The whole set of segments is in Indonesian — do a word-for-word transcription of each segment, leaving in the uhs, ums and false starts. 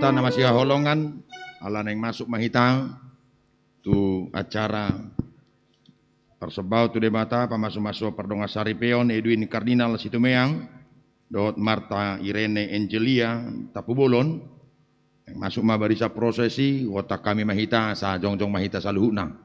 mahita nama siha holongan ala neng masuk mahita tu acara persebau tu debata pamasu-masu perdonga saripeon Edwin Kardinal Situmeang dot Marta Irene Angelia Tapubolon masuk ma barisa prosesi wota kami mahita sa jongjong mahita saluhuna.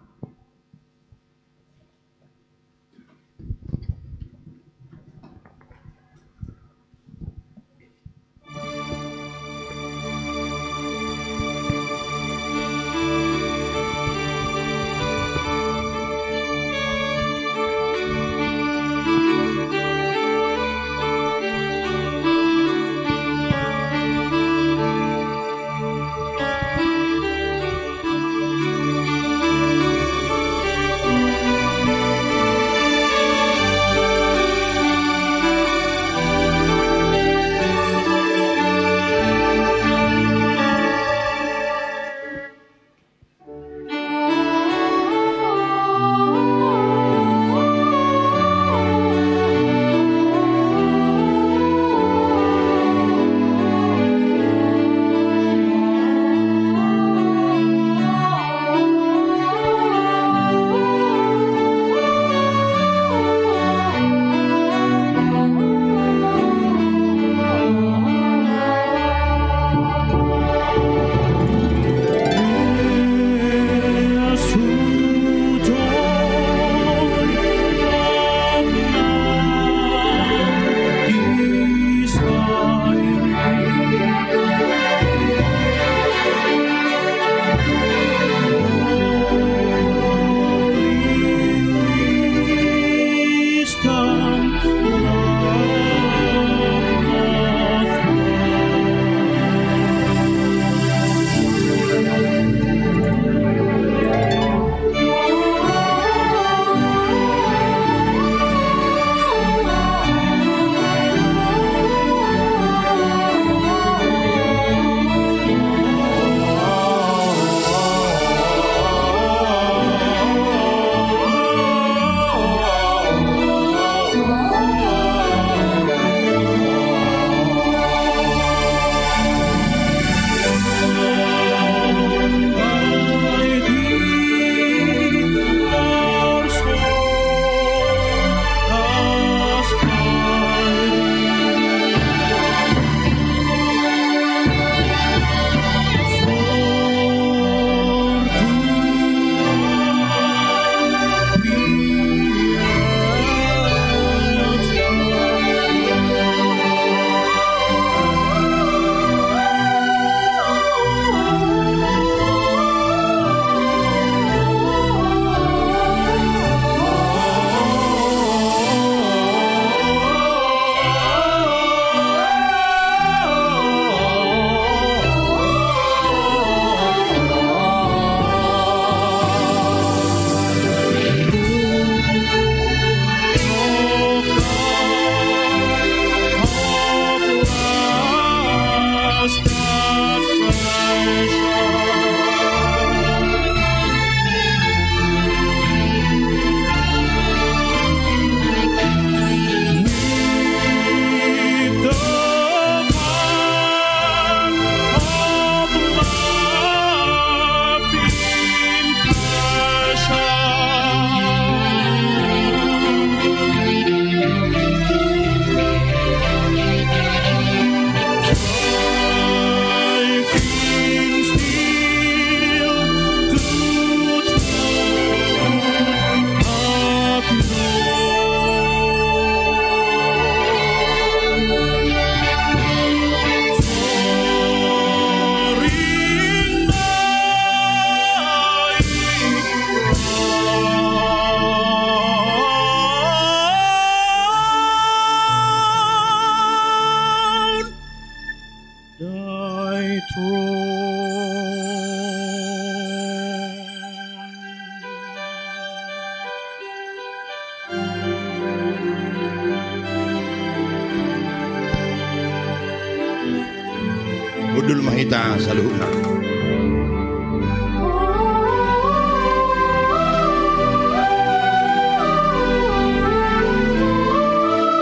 Budul Mahita Saluhuna.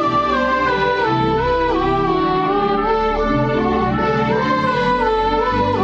Oh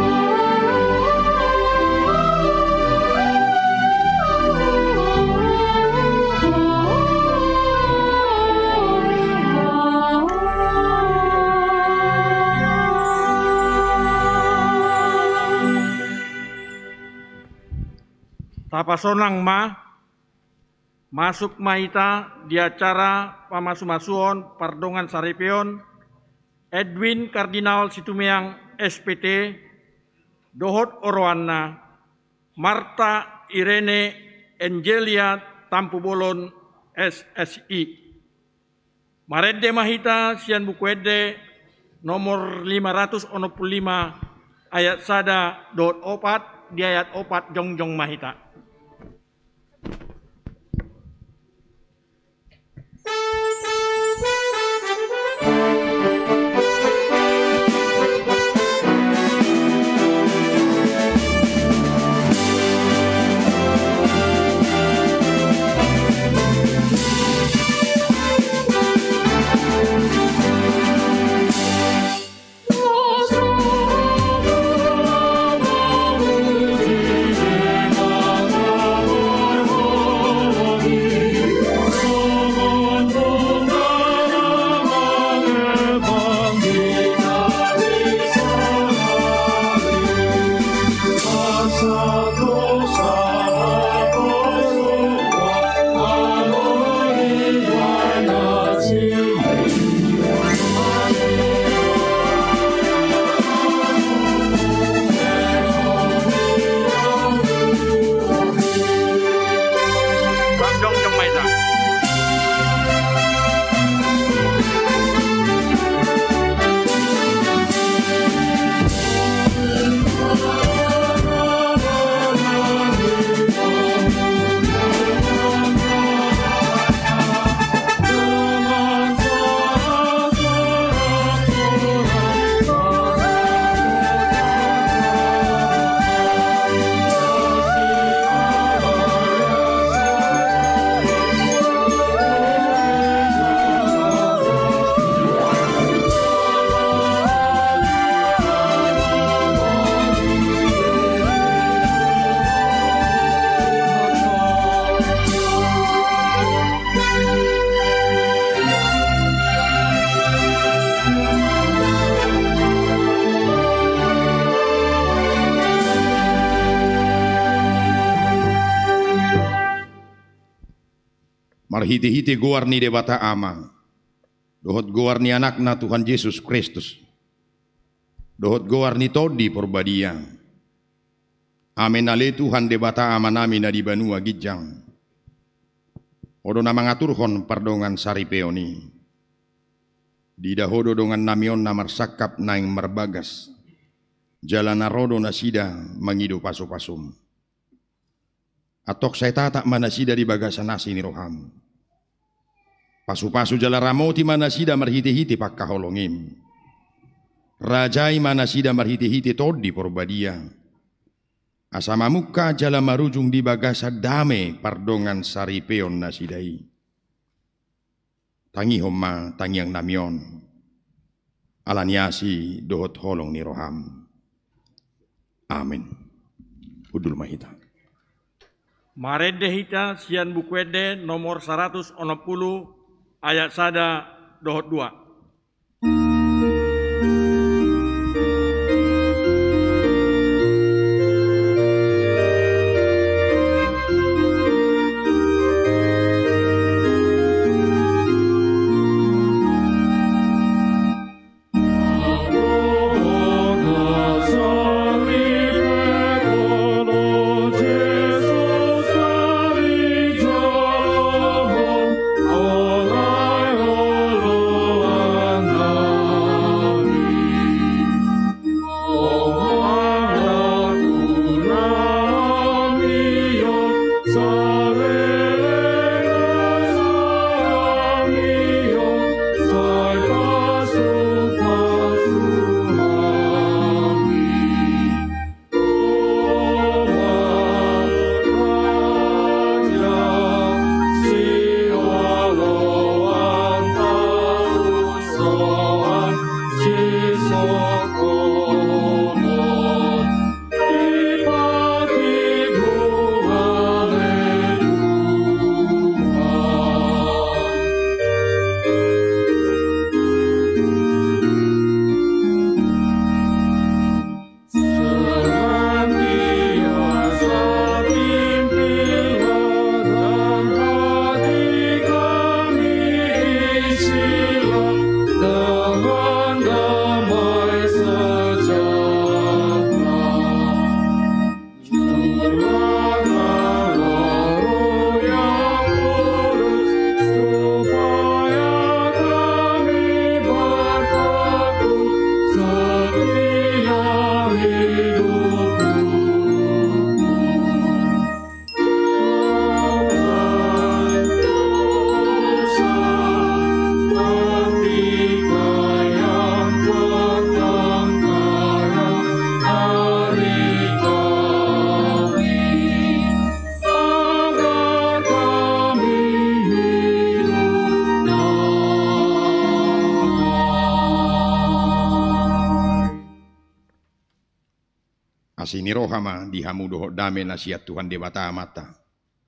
tapasonang ma masuk mahita di acara pamasu-masuon pardongan Saripeon Edwin Kardinal Situmeang S P T Dohot Oroanna Marta Irene Angelia Tampubolon S S I Marede mahita sian bukuede nomor lima ratus enam puluh lima ayat sada dot opat di ayat opat jongjong mahita. Marhiti-hiti goar ni debata ama. Dohot goar ni anakna Tuhan Yesus Kristus. Dohot goar ni todi porbadia. Amen ale Tuhan debata ama nami na di banua gijang. Odo na mangaturhon pardongan Saripeoni. Di dahodo dongan namion na marsakap naing marbagas. Jalan narodo na sida mangido paso-pasum. Atok saya tatak manasida di bagasan nasi ni roham. Pasu-pasu jala ramoti manasida marhiti-hiti pakkaholongim. Rajai manasida marhiti-hiti todi porbadia. Asama muka jala marujung di bagasa dame pardongan Saripeon nasidai. Tangi homma tangiang namion. Alaniasi dohot holong ni roham. Amin. Udul mahita. Marede hita sian bukuede nomor seratus enam puluh ayat sada dohot dua. Oh ini rohama dihamu dohot dame nasihat Tuhan debata mata.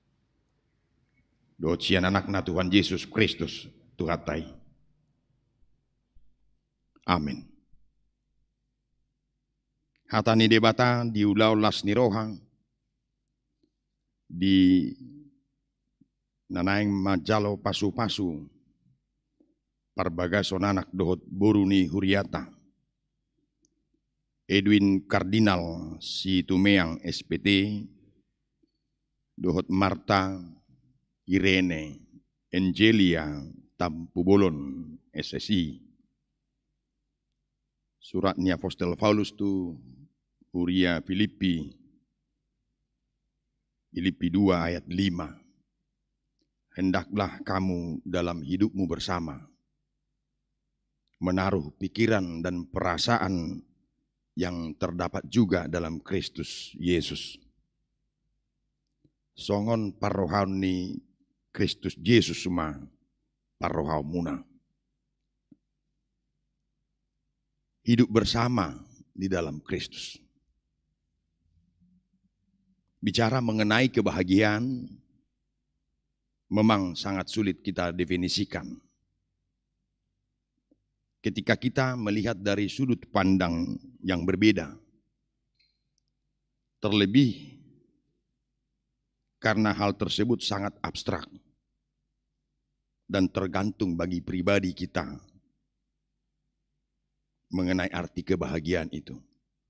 Dohot sian anakna Tuhan Yesus Kristus Tuhatai. Amin. Hatani debata diulau las ni rohang di nanaing majalo pasu-pasu parbagason anak dohot boruni huriata Edwin Kardinal si Tumeang S P T dohot Marta Irene Angelia Tampubolon S S I suratnya Apostel Paulus tu Huria Filipi Filipi dua ayat lima. Hendaklah kamu dalam hidupmu bersama menaruh pikiran dan perasaan yang terdapat juga dalam Kristus Yesus. Songon parrohani Kristus Yesus suma parrohau muna. Hidup bersama di dalam Kristus. Bicara mengenai kebahagiaan memang sangat sulit kita definisikan. Ketika kita melihat dari sudut pandang yang berbeda, terlebih karena hal tersebut sangat abstrak dan tergantung bagi pribadi kita mengenai arti kebahagiaan itu.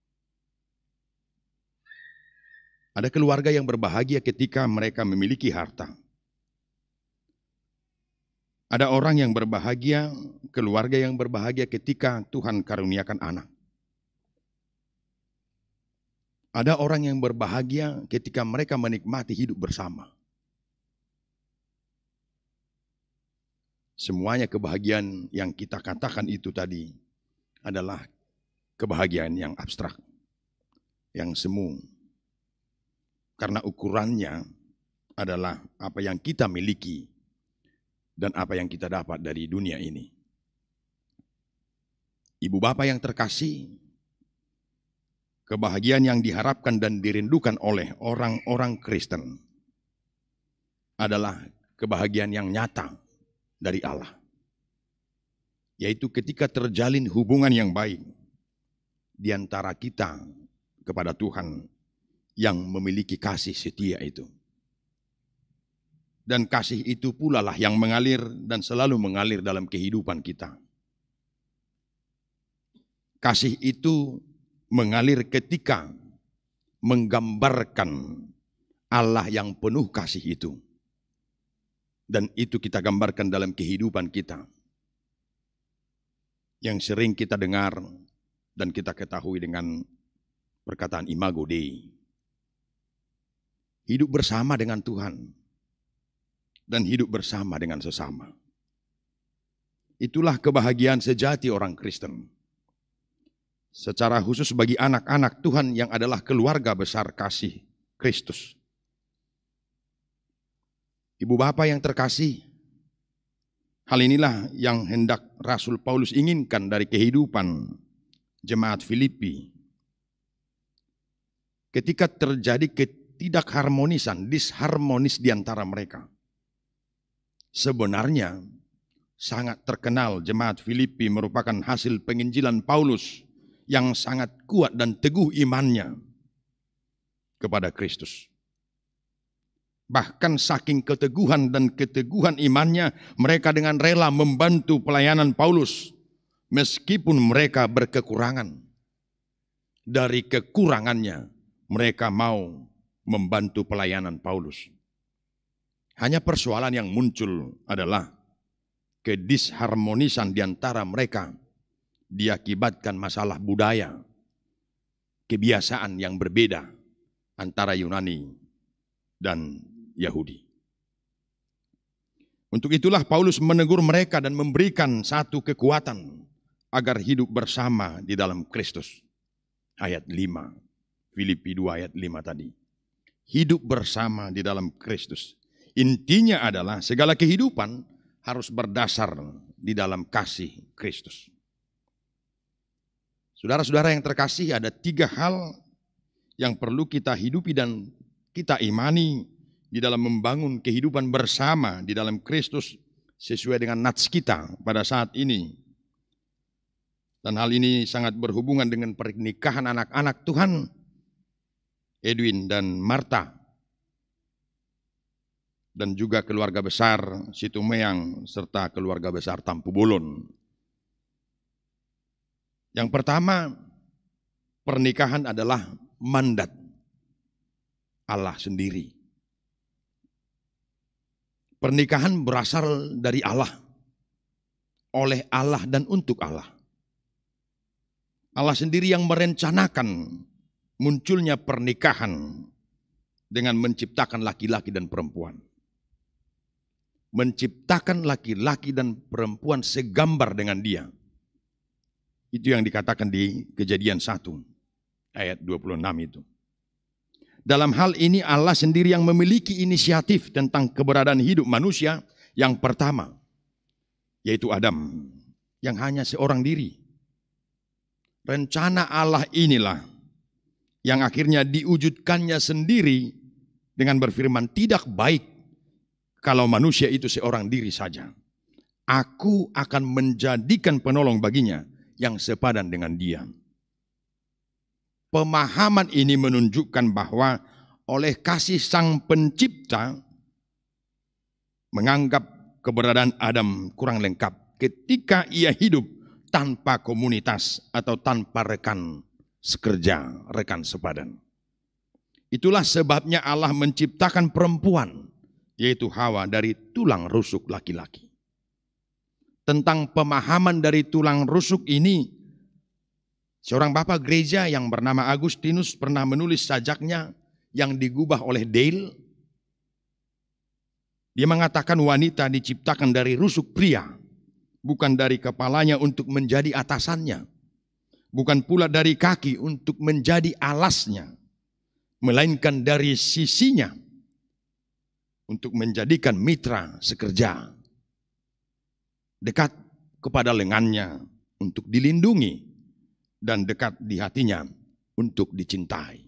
Ada keluarga yang berbahagia ketika mereka memiliki harta. Ada orang yang berbahagia, keluarga yang berbahagia ketika Tuhan karuniakan anak. Ada orang yang berbahagia ketika mereka menikmati hidup bersama. Semuanya kebahagiaan yang kita katakan itu tadi adalah kebahagiaan yang abstrak, yang semu. Karena ukurannya adalah apa yang kita miliki dan apa yang kita dapat dari dunia ini. Ibu bapak yang terkasih, kebahagiaan yang diharapkan dan dirindukan oleh orang-orang Kristen adalah kebahagiaan yang nyata dari Allah. Yaitu ketika terjalin hubungan yang baik di antara kita kepada Tuhan yang memiliki kasih setia itu. Dan kasih itu pula lah yang mengalir dan selalu mengalir dalam kehidupan kita. Kasih itu mengalir ketika menggambarkan Allah yang penuh kasih itu. Dan itu kita gambarkan dalam kehidupan kita. Yang sering kita dengar dan kita ketahui dengan perkataan Imago Dei. Hidup bersama dengan Tuhan. Dan hidup bersama dengan sesama. Itulah kebahagiaan sejati orang Kristen. Secara khusus bagi anak-anak Tuhan yang adalah keluarga besar kasih Kristus. Ibu bapak yang terkasih, hal inilah yang hendak Rasul Paulus inginkan dari kehidupan jemaat Filipi. Ketika terjadi ketidakharmonisan, disharmonis di antara mereka. Sebenarnya sangat terkenal jemaat Filipi merupakan hasil penginjilan Paulus yang sangat kuat dan teguh imannya kepada Kristus. Bahkan saking keteguhan dan keteguhan imannya, mereka dengan rela membantu pelayanan Paulus meskipun mereka berkekurangan. Dari kekurangannya mereka mau membantu pelayanan Paulus. Hanya persoalan yang muncul adalah kedisharmonisan di antara mereka diakibatkan masalah budaya, kebiasaan yang berbeda antara Yunani dan Yahudi. Untuk itulah Paulus menegur mereka dan memberikan satu kekuatan agar hidup bersama di dalam Kristus. Ayat lima, Filipi dua ayat lima tadi. Hidup bersama di dalam Kristus. Intinya adalah segala kehidupan harus berdasar di dalam kasih Kristus. Saudara-saudara yang terkasih, ada tiga hal yang perlu kita hidupi dan kita imani di dalam membangun kehidupan bersama di dalam Kristus sesuai dengan nats kita pada saat ini. Dan hal ini sangat berhubungan dengan pernikahan anak-anak Tuhan, Edwin dan Marta, dan juga keluarga besar Situmeang serta keluarga besar Tampu Bolon. Yang pertama, pernikahan adalah mandat Allah sendiri. Pernikahan berasal dari Allah, oleh Allah dan untuk Allah. Allah sendiri yang merencanakan munculnya pernikahan dengan menciptakan laki-laki dan perempuan. Menciptakan laki-laki dan perempuan segambar dengan Dia. Itu yang dikatakan di Kejadian satu ayat dua puluh enam itu. Dalam hal ini Allah sendiri yang memiliki inisiatif tentang keberadaan hidup manusia yang pertama, yaitu Adam, yang hanya seorang diri. Rencana Allah inilah yang akhirnya diwujudkannya sendiri dengan berfirman, tidak baik kalau manusia itu seorang diri saja. Aku akan menjadikan penolong baginya yang sepadan dengan dia. Pemahaman ini menunjukkan bahwa oleh kasih Sang Pencipta menganggap keberadaan Adam kurang lengkap ketika ia hidup tanpa komunitas atau tanpa rekan sekerja, rekan sepadan. Itulah sebabnya Allah menciptakan perempuan, yaitu Hawa, dari tulang rusuk laki-laki. Tentang pemahaman dari tulang rusuk ini, seorang bapak gereja yang bernama Agustinus pernah menulis sajaknya yang digubah oleh Dale. Dia mengatakan wanita diciptakan dari rusuk pria, bukan dari kepalanya untuk menjadi atasannya, bukan pula dari kaki untuk menjadi alasnya, melainkan dari sisinya untuk menjadikan mitra sekerja, dekat kepada lengannya untuk dilindungi, dan dekat di hatinya untuk dicintai.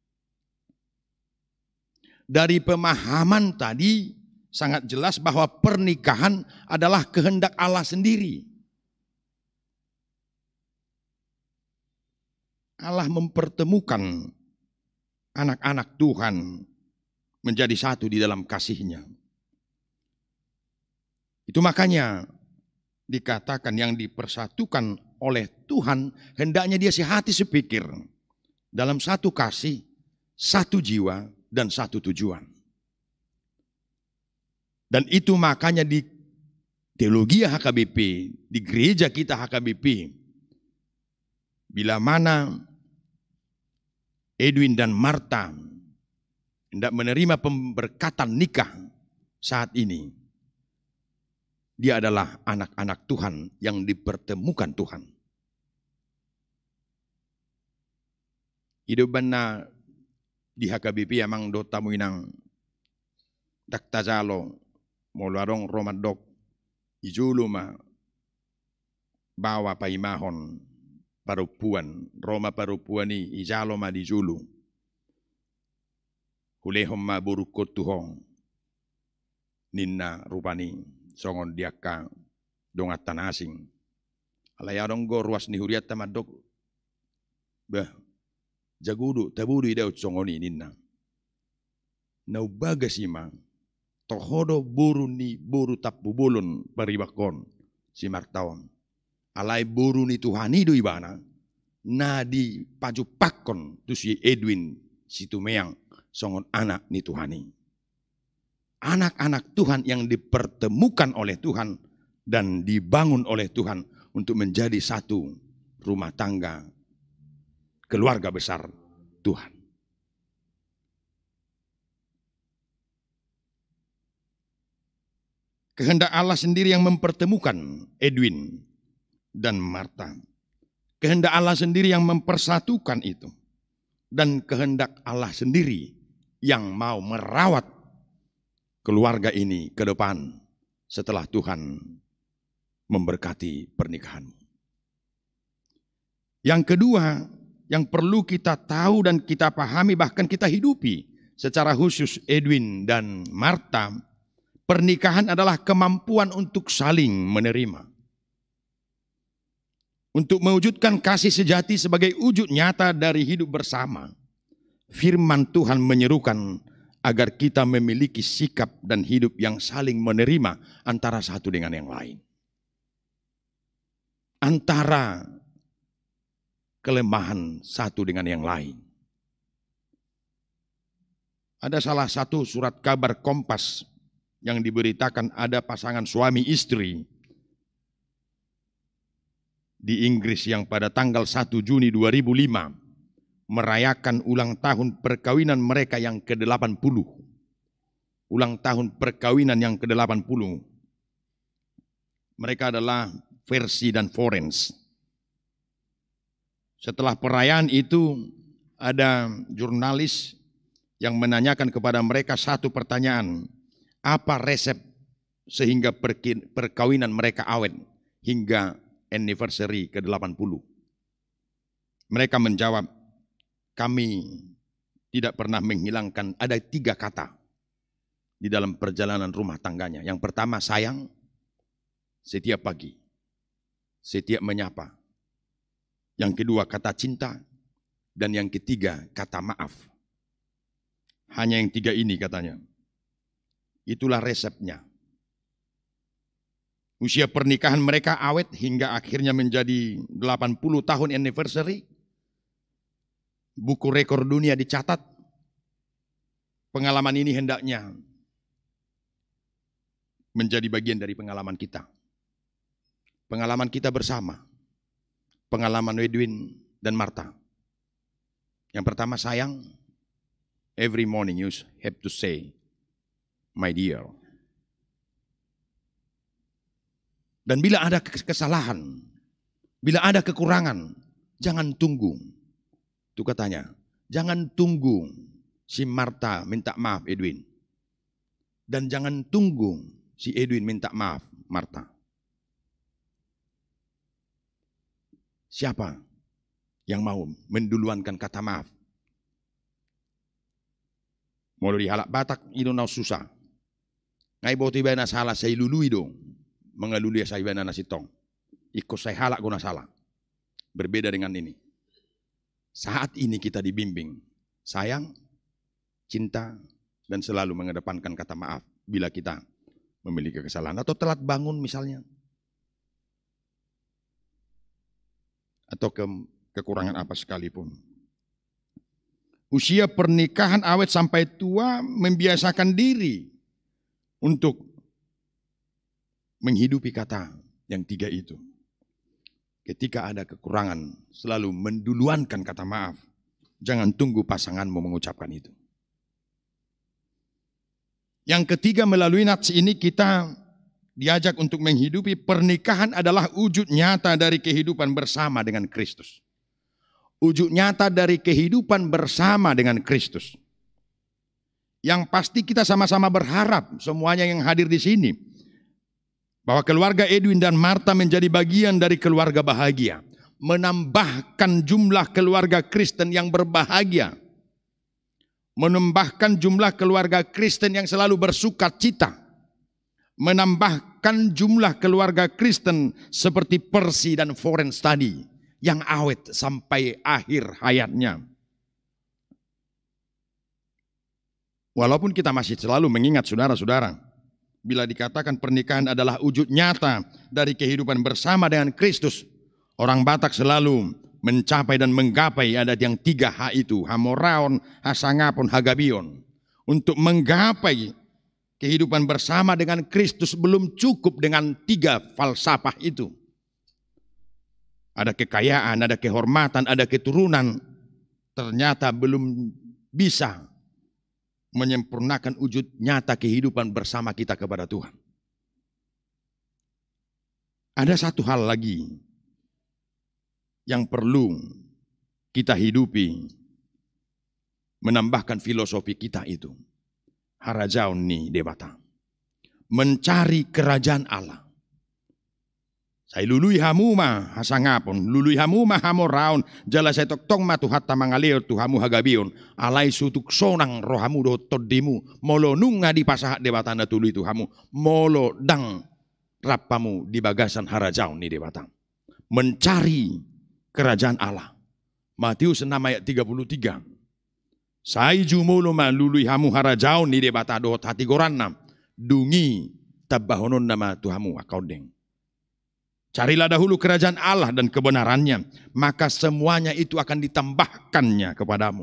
Dari pemahaman tadi sangat jelas bahwa pernikahan adalah kehendak Allah sendiri. Allah mempertemukan anak-anak Tuhan menjadi satu di dalam kasih-Nya. Itu makanya dikatakan yang dipersatukan oleh Tuhan hendaknya dia sehati sepikir dalam satu kasih, satu jiwa, dan satu tujuan. Dan itu makanya di teologi H K B P, di gereja kita H K B P, bila mana Edwin dan Marta hendak menerima pemberkatan nikah saat ini, dia adalah anak-anak Tuhan yang dipertemukan Tuhan. Hidup bana di H K B P amang do tamu inang daktazalo molarong romadok ijulu ma bawa paimahon parupuan Roma parupuani ijalo ma di julu hulehom ma burukot tuhong ninna rupani songon diaka dongatan asing alayarong go ruas ni huriat tamadok bah jagudu tabudu idau songoni ninna nau bagasima tohodo buru ni buru tapu bulun paribakon si martaon alai buru ni Tuhani do ibana na di paju pakon tu si Edwin Situmeang songon anak ni Tuhani, anak-anak Tuhan yang dipertemukan oleh Tuhan dan dibangun oleh Tuhan untuk menjadi satu rumah tangga keluarga besar Tuhan. Kehendak Allah sendiri yang mempertemukan Edwin dan Marta. Kehendak Allah sendiri yang mempersatukan itu. Dan kehendak Allah sendiri yang mau merawat keluarga ini ke depan setelah Tuhan memberkati pernikahanmu. Yang kedua, yang perlu kita tahu dan kita pahami, bahkan kita hidupi. Secara khusus Edwin dan Martha, pernikahan adalah kemampuan untuk saling menerima. Untuk mewujudkan kasih sejati sebagai wujud nyata dari hidup bersama. Firman Tuhan menyerukan agar kita memiliki sikap dan hidup yang saling menerima antara satu dengan yang lain. Antara kelemahan satu dengan yang lain. Ada salah satu surat kabar Kompas yang diberitakan ada pasangan suami istri di Inggris yang pada tanggal satu Juni dua ribu lima merayakan ulang tahun perkawinan mereka yang ke delapan puluh. Ulang tahun perkawinan yang ke delapan puluh. Mereka adalah Versi dan Forens. Setelah perayaan itu ada jurnalis yang menanyakan kepada mereka satu pertanyaan. Apa resep sehingga perkawinan mereka awet hingga anniversary ke delapan puluh? Mereka menjawab, kami tidak pernah menghilangkan, ada tiga kata di dalam perjalanan rumah tangganya. Yang pertama sayang, setiap pagi, setiap menyapa. Yang kedua kata cinta, dan yang ketiga kata maaf. Hanya yang tiga ini katanya. Itulah resepnya. Usia pernikahan mereka awet hingga akhirnya menjadi delapan puluh tahun anniversary. Buku rekor dunia dicatat. Pengalaman ini hendaknya menjadi bagian dari pengalaman kita. Pengalaman kita bersama. Pengalaman Edwin dan Martha. Yang pertama sayang. Every morning you have to say, my dear. Dan bila ada kesalahan, bila ada kekurangan, jangan tunggu. Itu katanya, jangan tunggu si Martha minta maaf Edwin. Dan jangan tunggu si Edwin minta maaf Martha. Siapa yang mau menduluankan kata maaf? Mau dihalak Batak, itu nau susah. Ngai boti bana salah saya lului dong. Mengaluli saya bana nasi tong. Ikut saya halak guna salah. Berbeda dengan ini. Saat ini kita dibimbing. Sayang, cinta, dan selalu mengedepankan kata maaf. Bila kita memiliki kesalahan. Atau telat bangun misalnya. Atau ke, kekurangan apa sekalipun. Usia pernikahan awet sampai tua membiasakan diri untuk menghidupi kata yang tiga itu. Ketika ada kekurangan, selalu menduluankan kata maaf. Jangan tunggu pasanganmu mengucapkan itu. Yang ketiga, melalui nats ini kita diajak untuk menghidupi pernikahan adalah wujud nyata dari kehidupan bersama dengan Kristus. Wujud nyata dari kehidupan bersama dengan Kristus. Yang pasti kita sama-sama berharap semuanya yang hadir di sini bahwa keluarga Edwin dan Martha menjadi bagian dari keluarga bahagia, menambahkan jumlah keluarga Kristen yang berbahagia, menambahkan jumlah keluarga Kristen yang selalu bersukacita, menambahkan jumlah keluarga Kristen seperti Percy dan Forens tadi yang awet sampai akhir hayatnya. Walaupun kita masih selalu mengingat saudara-saudara, bila dikatakan pernikahan adalah wujud nyata dari kehidupan bersama dengan Kristus, orang Batak selalu mencapai dan menggapai ada yang tiga H itu, Hamoraon, Hasangapon, Hagabion. Untuk menggapai kehidupan bersama dengan Kristus belum cukup dengan tiga falsafah itu. Ada kekayaan, ada kehormatan, ada keturunan. Ternyata belum bisa menyempurnakan wujud nyata kehidupan bersama kita kepada Tuhan. Ada satu hal lagi yang perlu kita hidupi, menambahkan filosofi kita itu. Harajaun ni debata. Mencari kerajaan Allah. Saya lului hamu ma hasangapon, lului hamu ma hamoraon, jala saya toktong ma tuhatta mangaleo tuhamu hagabion, alai sutuk sonang rohamu do todimu, molo nunga di pasahat debatana tului tuhamu, molo dang rapamu di bagasan harajau ni debatang. Mencari kerajaan Allah. Matius enam ayat tiga puluh tiga. Sai jumulo ma lului hamu harajau ni debata do hati goranna, dungi tabahonon nama tuhamu akaudeng. Carilah dahulu kerajaan Allah dan kebenarannya, maka semuanya itu akan ditambahkannya kepadamu.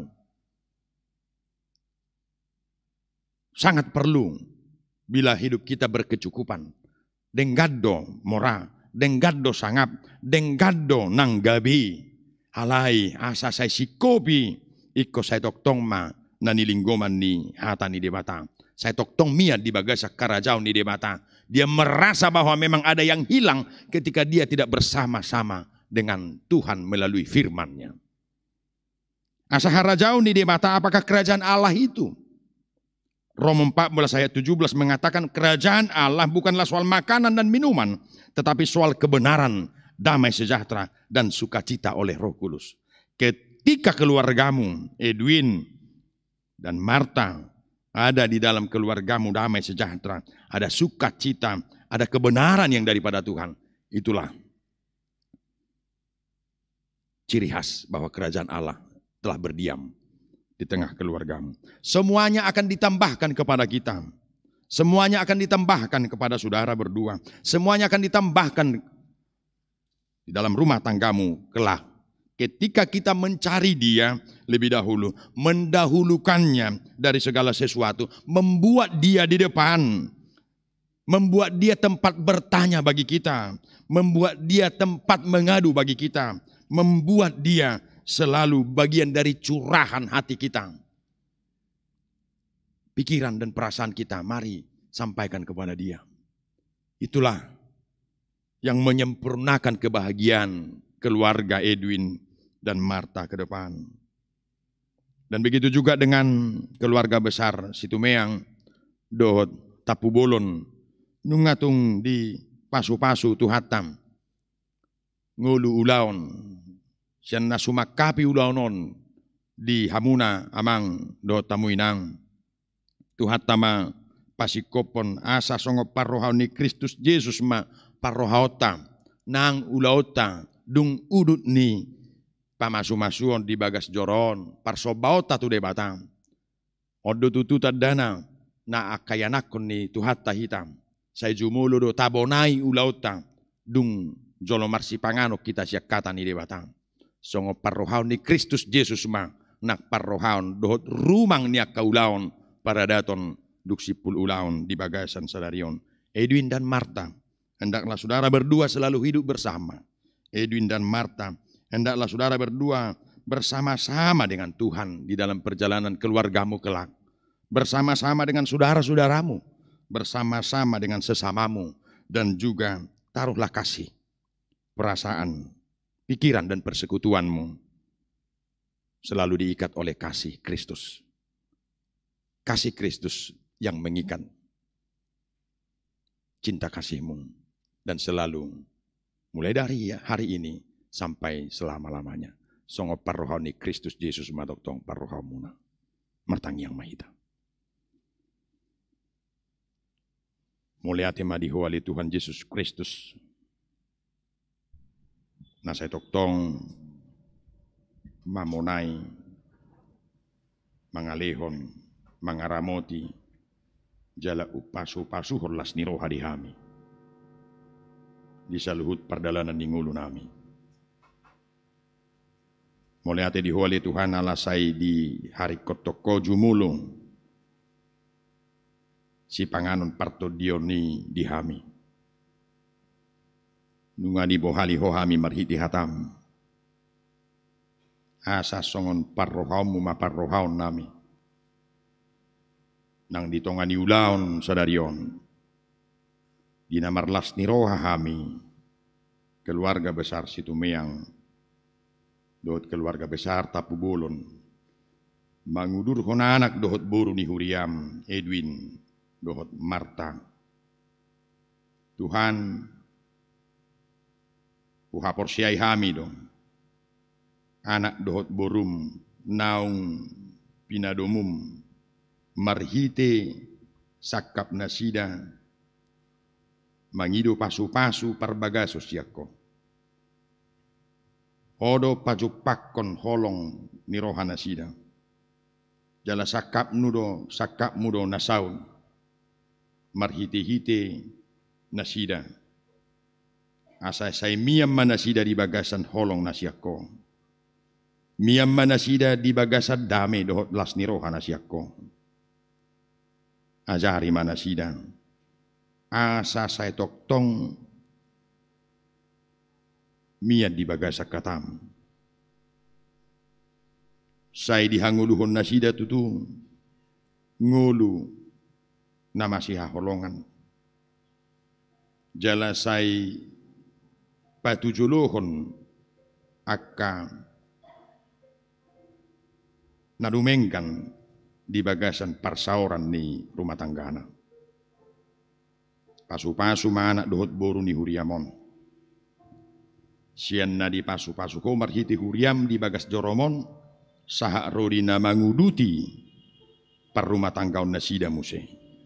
Sangat perlu bila hidup kita berkecukupan. Denggado mora, denggado sangap, denggado nanggabi. Halai asa saya sikopi, iko saya toktong ma nanilinggoman ni hata ni debata. Saya toktong miat di bagasa karajau ni debata. Dia merasa bahwa memang ada yang hilang ketika dia tidak bersama-sama dengan Tuhan melalui firman-Nya. Asa harajau ni debata, apakah kerajaan Allah itu? Roma empat belas ayat tujuh belas mengatakan kerajaan Allah bukanlah soal makanan dan minuman, tetapi soal kebenaran, damai sejahtera, dan sukacita oleh Roh Kudus. Ketika keluargamu, Edwin dan Marta, ada di dalam keluargamu damai sejahtera, ada sukacita, ada kebenaran yang daripada Tuhan, itulah ciri khas bahwa kerajaan Allah telah berdiam di tengah keluargamu. Semuanya akan ditambahkan kepada kita. Semuanya akan ditambahkan kepada saudara berdua. Semuanya akan ditambahkan di dalam rumah tanggamu kelak. Ketika kita mencari Dia lebih dahulu, mendahulukannya dari segala sesuatu, membuat Dia di depan, membuat Dia tempat bertanya bagi kita, membuat Dia tempat mengadu bagi kita, membuat Dia selalu bagian dari curahan hati kita. Pikiran dan perasaan kita, mari sampaikan kepada Dia. Itulah yang menyempurnakan kebahagiaan keluarga Edwin dan Marta ke depan. Dan begitu juga dengan keluarga besar Situmeang, dohot tapu bolon, nungatung di pasu-pasu tuhatam, ngulu ulaon, sian nasumakapi ulaonon di hamuna amang dohot tamuinang, tuhatama pasikopon asa songo parrohau ni Kristus Yesus ma parrohaota, nang ulaota, dung udut ni pamasu-masuon di bagas joron, parsobaota tu debatang. Odo tutu tadana na akayanakon ni tuhatta hitam. Saya jumulo do tabonai ulaota, dung jolo marsipanganok kita siakata ni debatang. Songo parrohaon ni Kristus Yesus ma nak parrohaon dohot rumang ni akaulaon para daton duksipul ulaon di bagasan sadarion. Edwin dan Marta, hendaklah saudara berdua selalu hidup bersama. Edwin dan Marta, hendaklah saudara berdua bersama-sama dengan Tuhan di dalam perjalanan keluargamu kelak. Bersama-sama dengan saudara-saudaramu, bersama-sama dengan sesamamu, dan juga taruhlah kasih, perasaan, pikiran dan persekutuanmu selalu diikat oleh kasih Kristus. Kasih Kristus yang mengikat cinta kasihmu dan selalu mulai dari hari ini sampai selama-lamanya. Songo parrohani Kristus Yesus madoktong parrohamuna. Martang yang mahita. Mulai tema dihuali Tuhan Yesus Kristus. Nasai toktong mamonai mangalehon mangaramoti jala upasu-pasu horlas niro hadihami. Di saluhut pardalanan ningulu nami. Mulai ate dihuali Tuhan alasai di hari kotoko jumulung. Si panganon parto dioni dihami. Nungani bohali hohami marhiti hatam. Asa songon parrohaumu ma parrohaun nami. Nang ditongani ulaon sadarion. Dinamarlas niroha hami, keluarga besar Situmeang, dohot keluarga besar Tapu Bolon, mangudur honanak dohot boru ni Huriam, Edwin, dohot Marta. Tuhan, Uhapor siai hami dong. Anak dohot borum naung pinadomum marhite sakap nasida mangido pasu-pasu parbagasos yakko. Odo pajupakon holong niroha nasida. Jala sakap nudo sakap mudo nasaun marhite-hite nasida. Asa sai miam manasida di bagasan holong nasiakko. Miam manasida di bagasan dame dohot las niroha nasiakko. Ajari manasida. Asa sai toktong mian di bagasak katam. Sai dihanguluhon nasida tutu ngulu nama siha holongan. Jala sai patujuluhon akka nadumengkan di bagasan parsauran ni rumah tanggana. Pasu-pasu maanak dohot boru ni huriamon. Sian na di pasu-pasu ko marhiti huriam di bagas joromon saha rodina manguduti per rumah tanggaon nasida muse.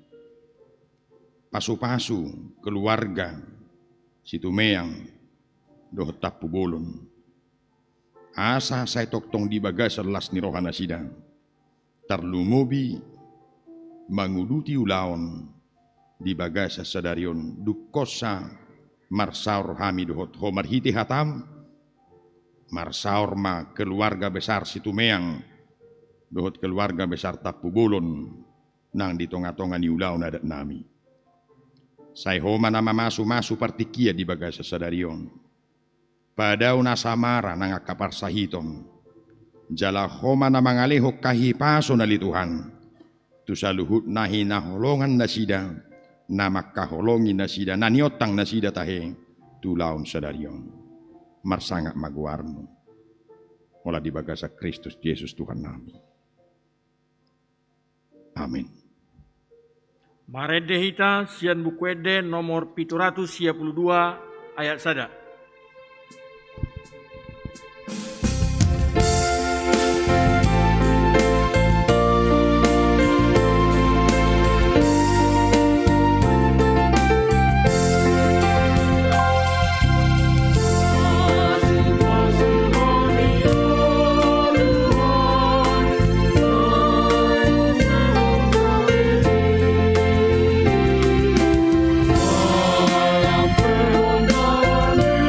Pasu-pasu keluarga situmeang dohot tapu bolon. Asa saya toktong di bagasan las niroha nasida. Tarlumobi manguduti ulaon di bagasa sadarion dukosa marsaur hami dohot ho marhiti hatam marsaur ma keluarga besar situmeang dohot keluarga besar tapu bolon nang di tonga-tonga ni ulaon adat nami. Sai homa nama masu-masu partikia di bagasa sadarion. Padau nasamara nang akapar sahiton. Jala homa na mangaleho kahipaso na lituhan. Tu saluhut nahi naholongan nasida. Namak kaholongi nasida. Naniotang nasida tahe. Tulaon sadarion. Marsangak maguarmo. Ola di bagasa Kristus Yesus Tuhan nami. Amin. Marede hita sian bukuede nomor pitu ratus dua puluh dua ayat sada. Oh,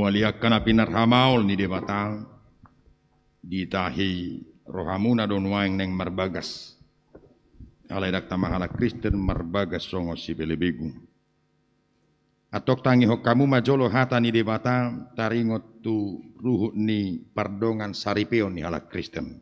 waliakan apinar hamaul ni debatang ditahi rohamuna don waeng neng marbagas alai dak tamahala Kristen marbagas songo si belebegu atok tangi ho kamu majolo hata ni debata taringot tu ruhut ni pardongan saripeon ni ala Kristen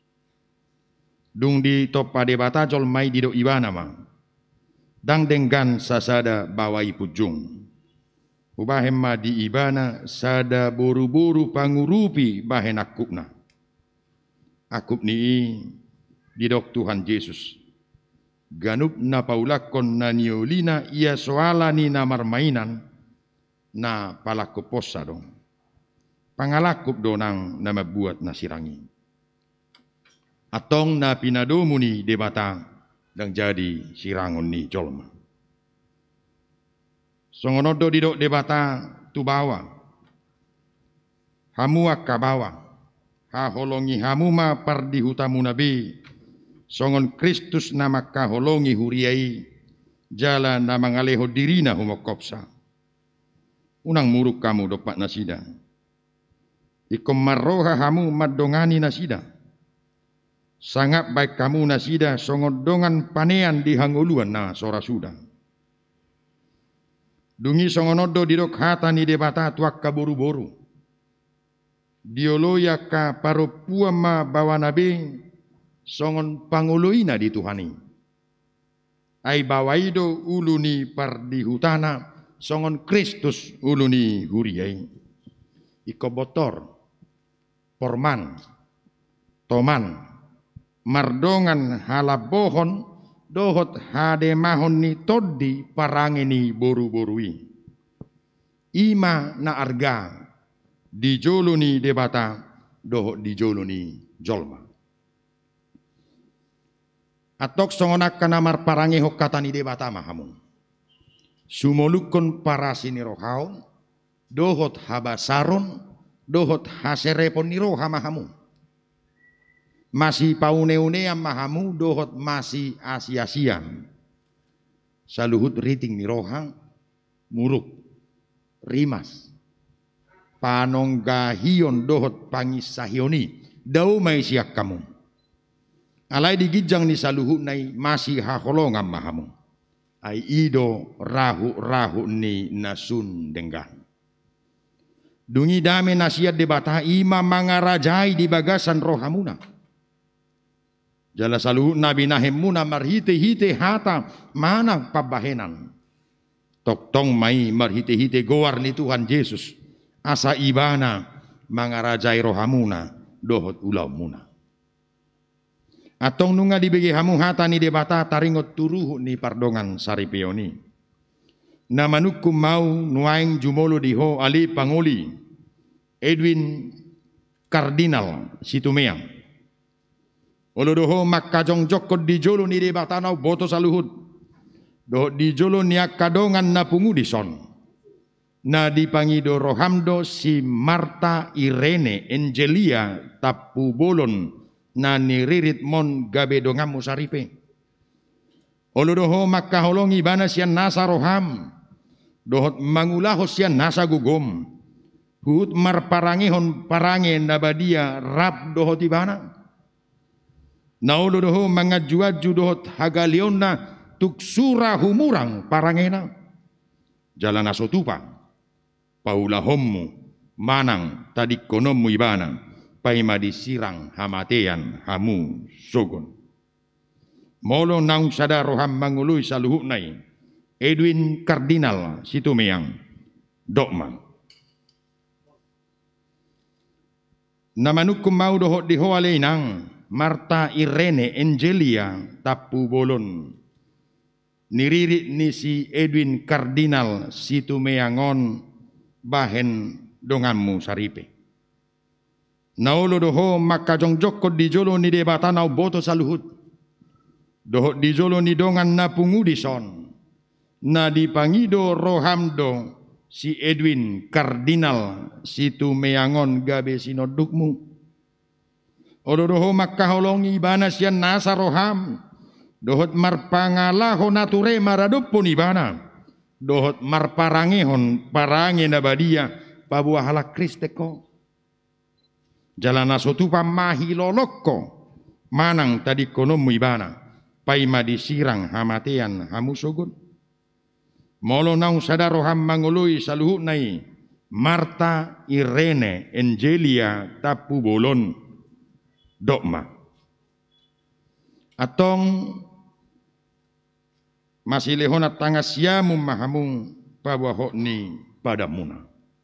dung di topa debata jol mai dido ibana ma dang denggan sasada bawai pujung ubahem ma di ibana sada boru-boru pangurupi bahen akupna akup ni didok Tuhan Yesus ganup na paulakon na niolina ia soala ni na marmainan na palakoposa dong pangalakup donang na mabuat na sirangi atong na pinadomu ni debata dang jadi sirangon ni jolma songonodo didok debata tu bawa hamu akabawa ha holongi hamu ma pardi hutamu nabi songon Kristus nama kaholongi huriai jala nama ngaleho dirina humokopsa unang muruk kamu dopak nasida ikom marroha hamu madongani nasida sangat baik kamu nasida songodongan panean di hanguluan na sora sudah dungi songonodo didok hata ni debata tuak kaboru-boru dioloya ka paropua ma bawa nabi songon panguluina di Tuhani ai bawaido uluni pardi hutana songon Kristus uluni huriai iko botor porman toman mardongan halabohon dohot hademahon ni toddi parangeni boru-borui ima na arga dijoluni debata dohot dijoluni jolma atok songonak kanamar parangi hokatani debata mahamu sumolukon parasini rohaon dohot habasaron dohot haserepon ni roha mahamu masih paune-uneam mahamu dohot masih asia-asiam saluhut riting ni roha muruk rimas panonggahion dohot pangisahioni dau mai siak kamu alai digijang ni saluhut nai masih haholongam mahamu ai ido rahu-rahu ni nasun denggan dungi dame nasihat debata ima mangarajai di bagasan rohamuna jala saluhut nabi nahemuna marhite-hite hata mana pabahenan tok tong mai marhite-hite goar ni Tuhan Yesus asa ibana mangarajai rohamuna dohot ulau muna atong nunga dibegi hamu hata ni debata taringot turuhu ni pardongan saripeoni namanukum mau nuaing jumolo diho ali pangoli Edwin Kardinal Situmeang olodoho makajong jokot dijolo ni debata nau boto saluhut doh dijolo niak kadongan na pungudison na dipangido rohamdo si Marta Irene Angelia tapu bolon na niririt mon gabe dongamu saripe olodoho makaholongi bana sian nasa roham dohot mangulaho sian nasa gugom hut marparangihon parange nabadia rap dohot ibana na olodoho mangajuaju dohot hagalionna tuksura humurang parangena jalan asotupa paulahommu manang tadikonommu ibana paima disirang hamatean hamu sogon molo naung sada roham mangului saluhut nai Edwin Kardinal Situmeang dokma namanukum mau dohot diho aleinang Marta Irene Angelia tapu bolon niririt ni si Edwin Kardinal Situmeangon bahen donganmu saripe naolo doho makajong jokot dijolo ni debata nau boto saluhut doho dijolo ni dongan na pungudison na dipangido rohamdo si Edwin Kardinal Situmeangon gabe sinodukmu ododoho makaholongi ibana sian nasa roham dohot marpangalaho nature maradupun ibana dohot marparangehon parange nabadia pabuah halak kristeko. Jalana sotupa mahilolokko manang tadi konomu ibana paima disirang hamatean hamusogun. Molo naung sadaro ham mangului saluhu nai Marta Irene Angelia tapu bolon dokma. Atong masih lehonat tangas yamu mahamung pabuah hokni padamuna.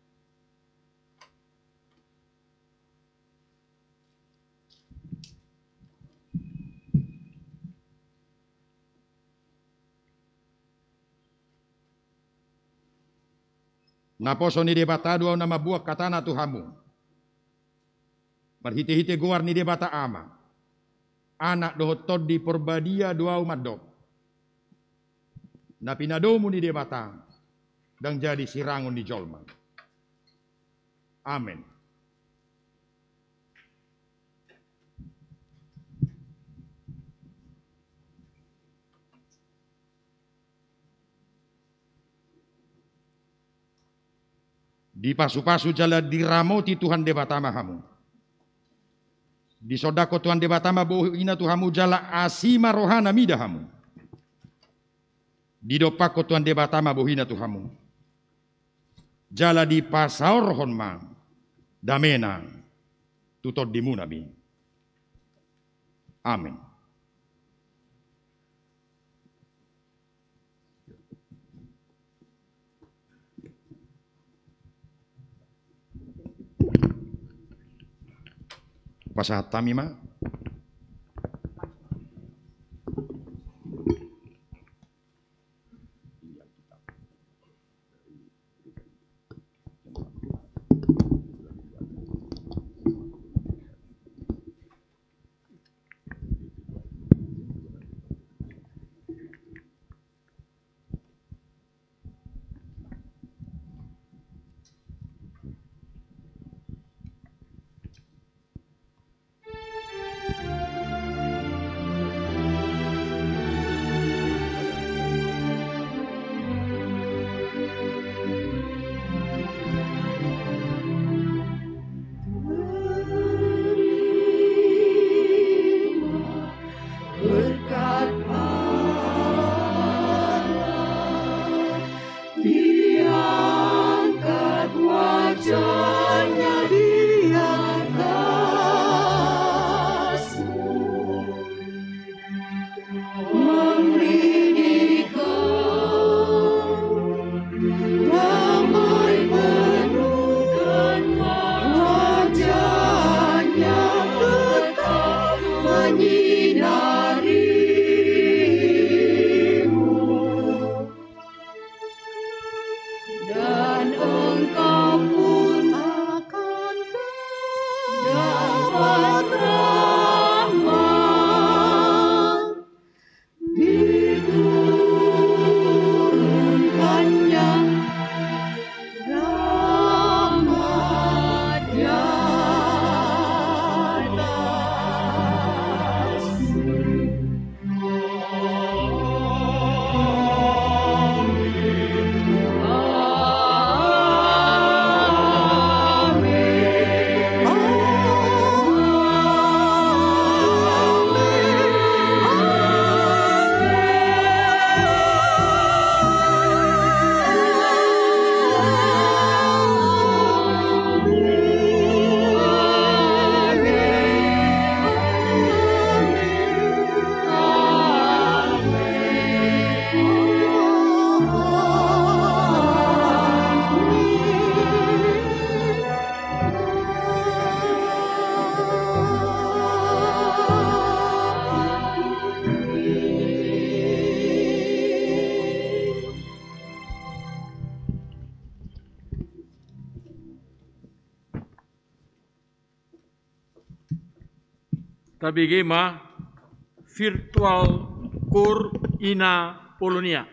Naposo ni debata dua nama buah katana tuhamu. Marhite-hite guar ni debata ama. Anak dohotod di perbadia dua umat dok. Napinadomu ni debata. Dan jadi sirangun di jolma. Amin. Di pasu-pasu jala diramoti Tuhan debatama hamu. Di sodako Tuhan debatama bohu ina Tuhamu jala asima rohana mida hamu. Di dopako Tuhan debatama bohu ina Tuhamu. Jala di pasaor honma damena tutod dimunabi. Amin. Pasahat tamima. Tabigema virtual kur ina Polonia.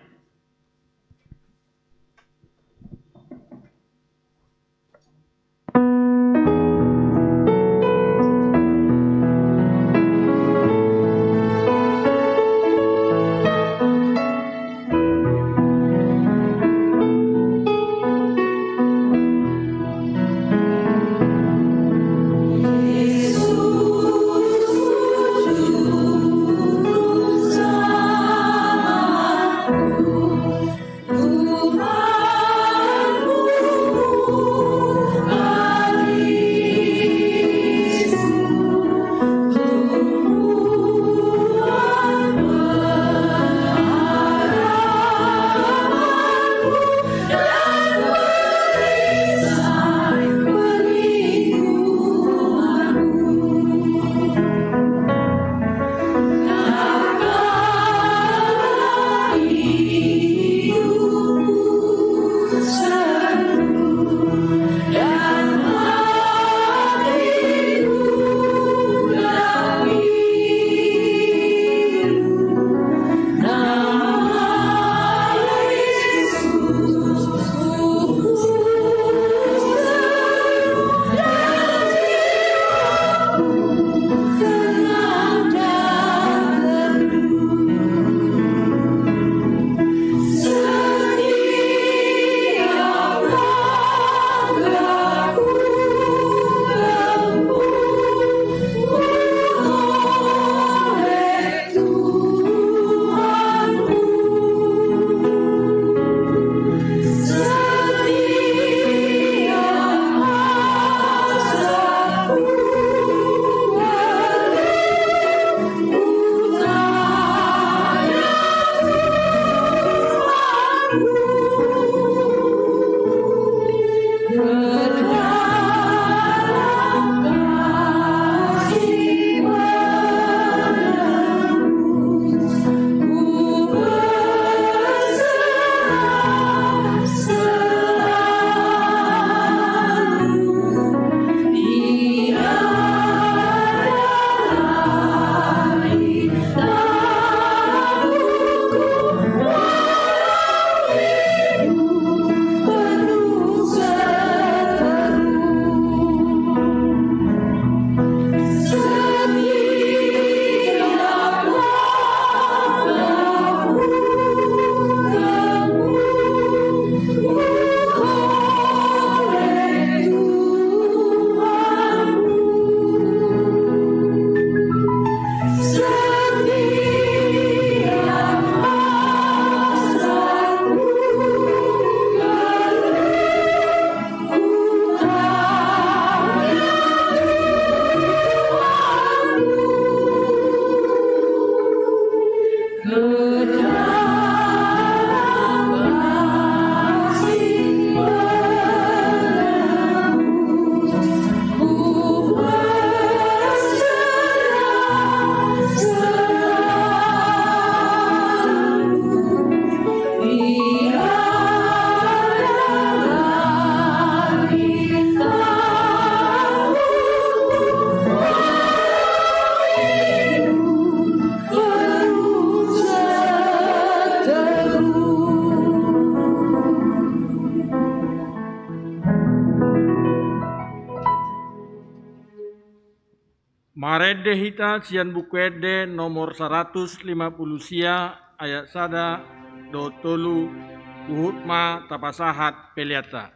Marede hita sian bukuede nomor seratus lima puluh sia ayat sada do tolu uhutma tapasahat peliata.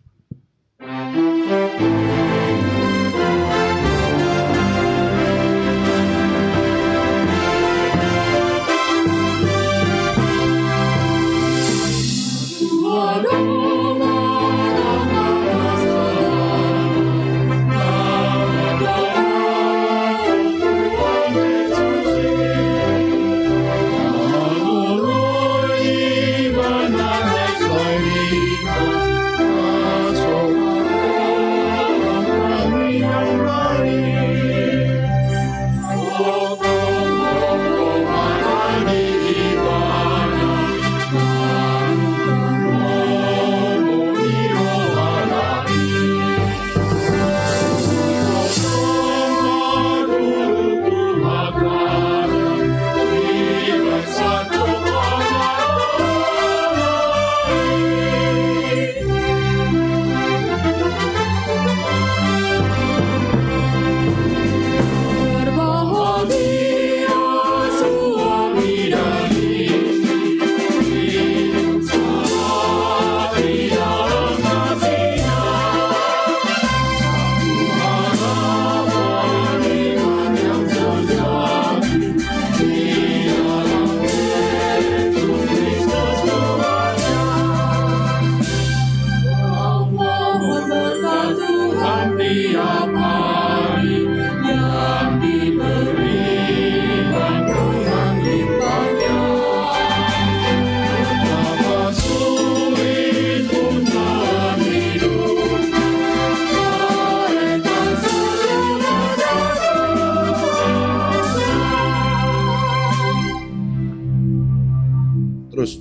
Terus.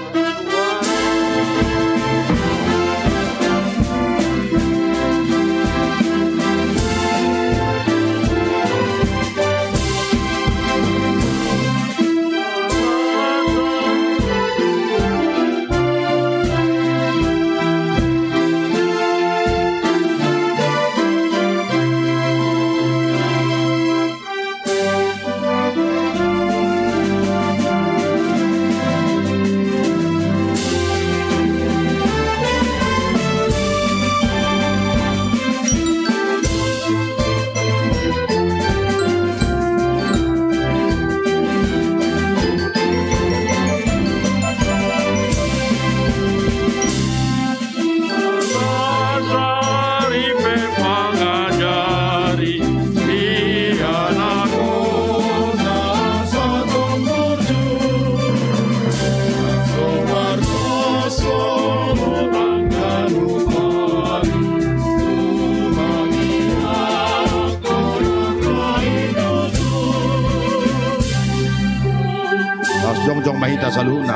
Jongjong mahita saluna.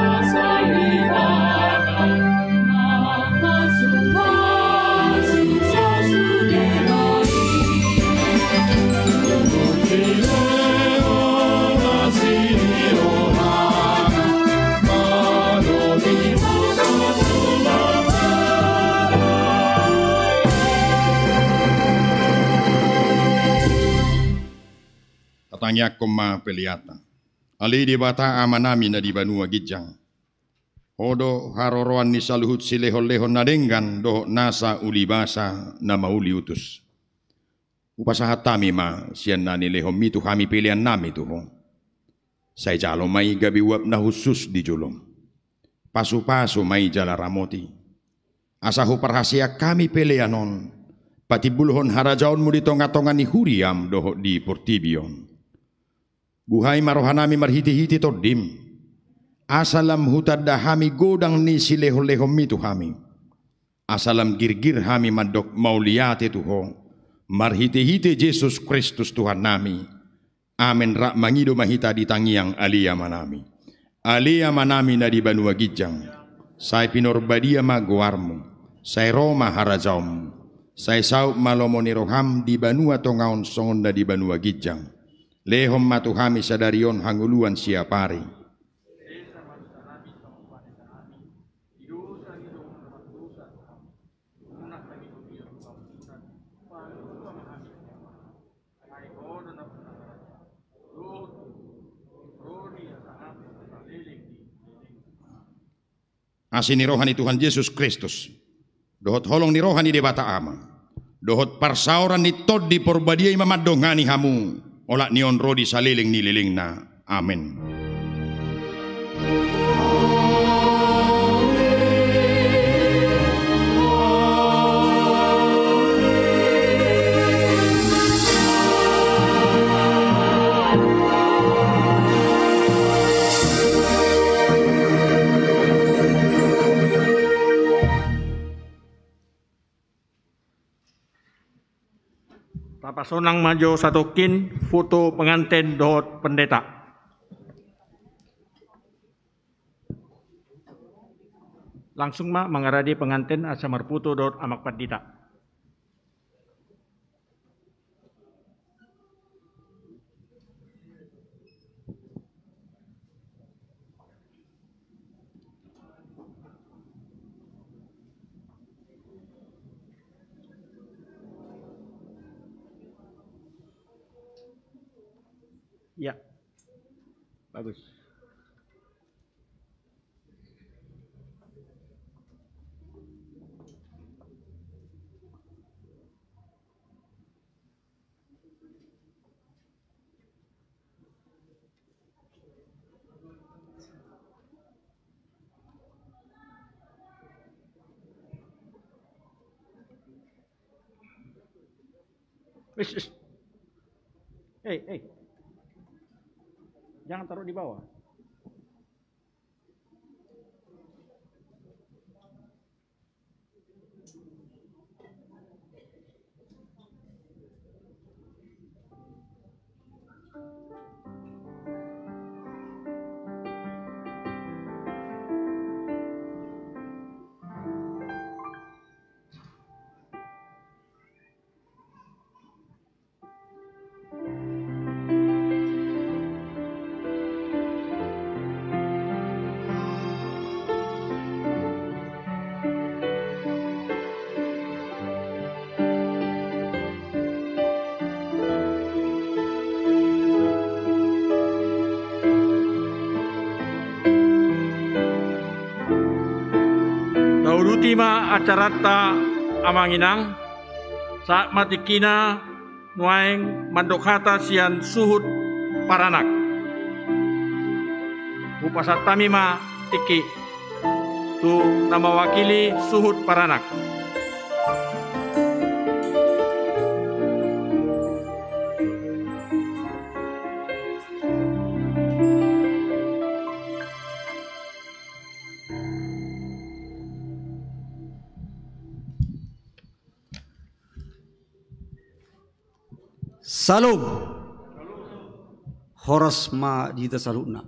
Katanya koma peliata. Ali di bata amanami na di Banua Gijang. Hodo haroroan ni saluhut silehon-lehon nadenggan do nasa ulibasa na mauli utus. Upasahat tami ma siyan na nilehom mitu kami pilihan nami tuho. Say jalo may gabi wap na husus di julom. Pasu-pasu may jala ramoti. Asahu parhasia kami pilihanon. Pati bulhon harajaon mo dito nga tongan ni Huriam doho di Portibion. Buhay marohanami marhiti-hiti tordim. Asalam hutad dahami godang ni sileho-lehom mitu hami. Asalam girgir hami madok mauliate tuho. Marhiti-hiti Jesus Kristus Tuhan nami. Amen rak mangido mahita di tangiang alia manami. Alia manami na di Banua Gijang. Say pinorbadia maguarmo. Say Roma harajaum. Say saup malomoni roham di Banua tongaon songon na di Banua Gijang. Lehom matuhami sadarion hanguluan siapari. asini rohani Tuhan Yesus Kristus, dohot holong ni rohani debata ama, dohot parsauran ni tod di porbadia imamadongani hamu, olak nion rodi saliling nililing na. Amin. Tapasonang majo satokin foto pengantin dot pendeta. Langsung ma mengaradi pengantin asa marputo dot amak pandita. Ya, bagus. Hei, hei. Jangan taruh di bawah. Ultima acarata amanginang saat matikina nuaing mandokata sian suhut paranak. Upasat tamima tiki tu nama wakili suhut paranak. Salum horas ma jita salutna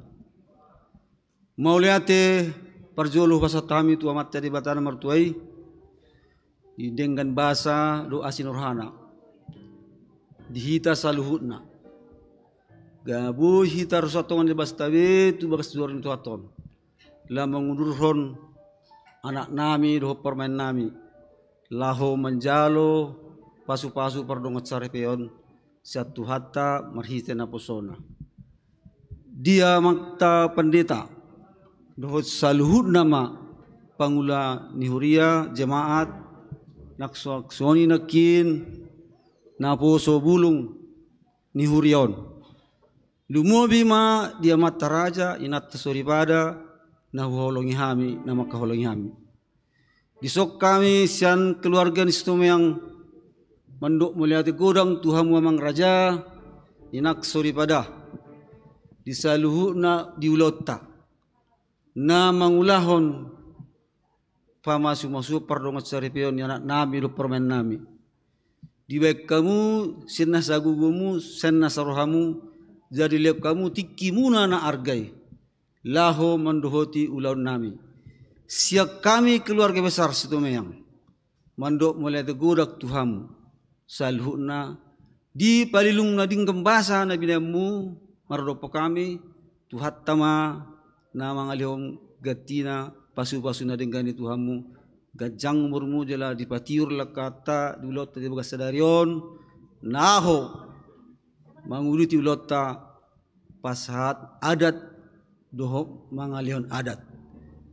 mauliate perjoluh bahasa kami tu amat tadi batana mertuai dengan bahasa doa sinurhana dihita saluhutna gabu hita rusatongan di bastawi tu bagas duarin tu aton la mengundurhon anak nami doh permain nami laho menjalo pasu-pasu perdongat sarepeon satu hatta marhite na posona. Dia makta pendeta dohot saluhut nama pangula nihuria jemaat naksuani nakin naposo bulung nihurion. Lumobi ma dia mata raja inat soribada na holongi hami nama kaholongi hami. Disok kami sian keluarga nistum yang manduk muliati godang Tuhan memang raja inak sori pada disaluhu na diulota na mangulahon pamasu masu pardongat saripion yana nami do permen nami dibaik kamu sinna sagugumu senna sarohamu jadi liap kamu tikimuna na argai laho mandohoti ulaun nami siak kami keluarga besar situmeyang manduk muliati godak Tuhanmu salhuna di palilung na ding kembasa na binamu marodopo kami tuhat tama na mga lihong gatina pasu-pasu na dinggani Tuhanmu gajang murmu jala di patiur lakata dulot di bagas sadarion naho manguriti ulota pashat adat dohok mga lihon adat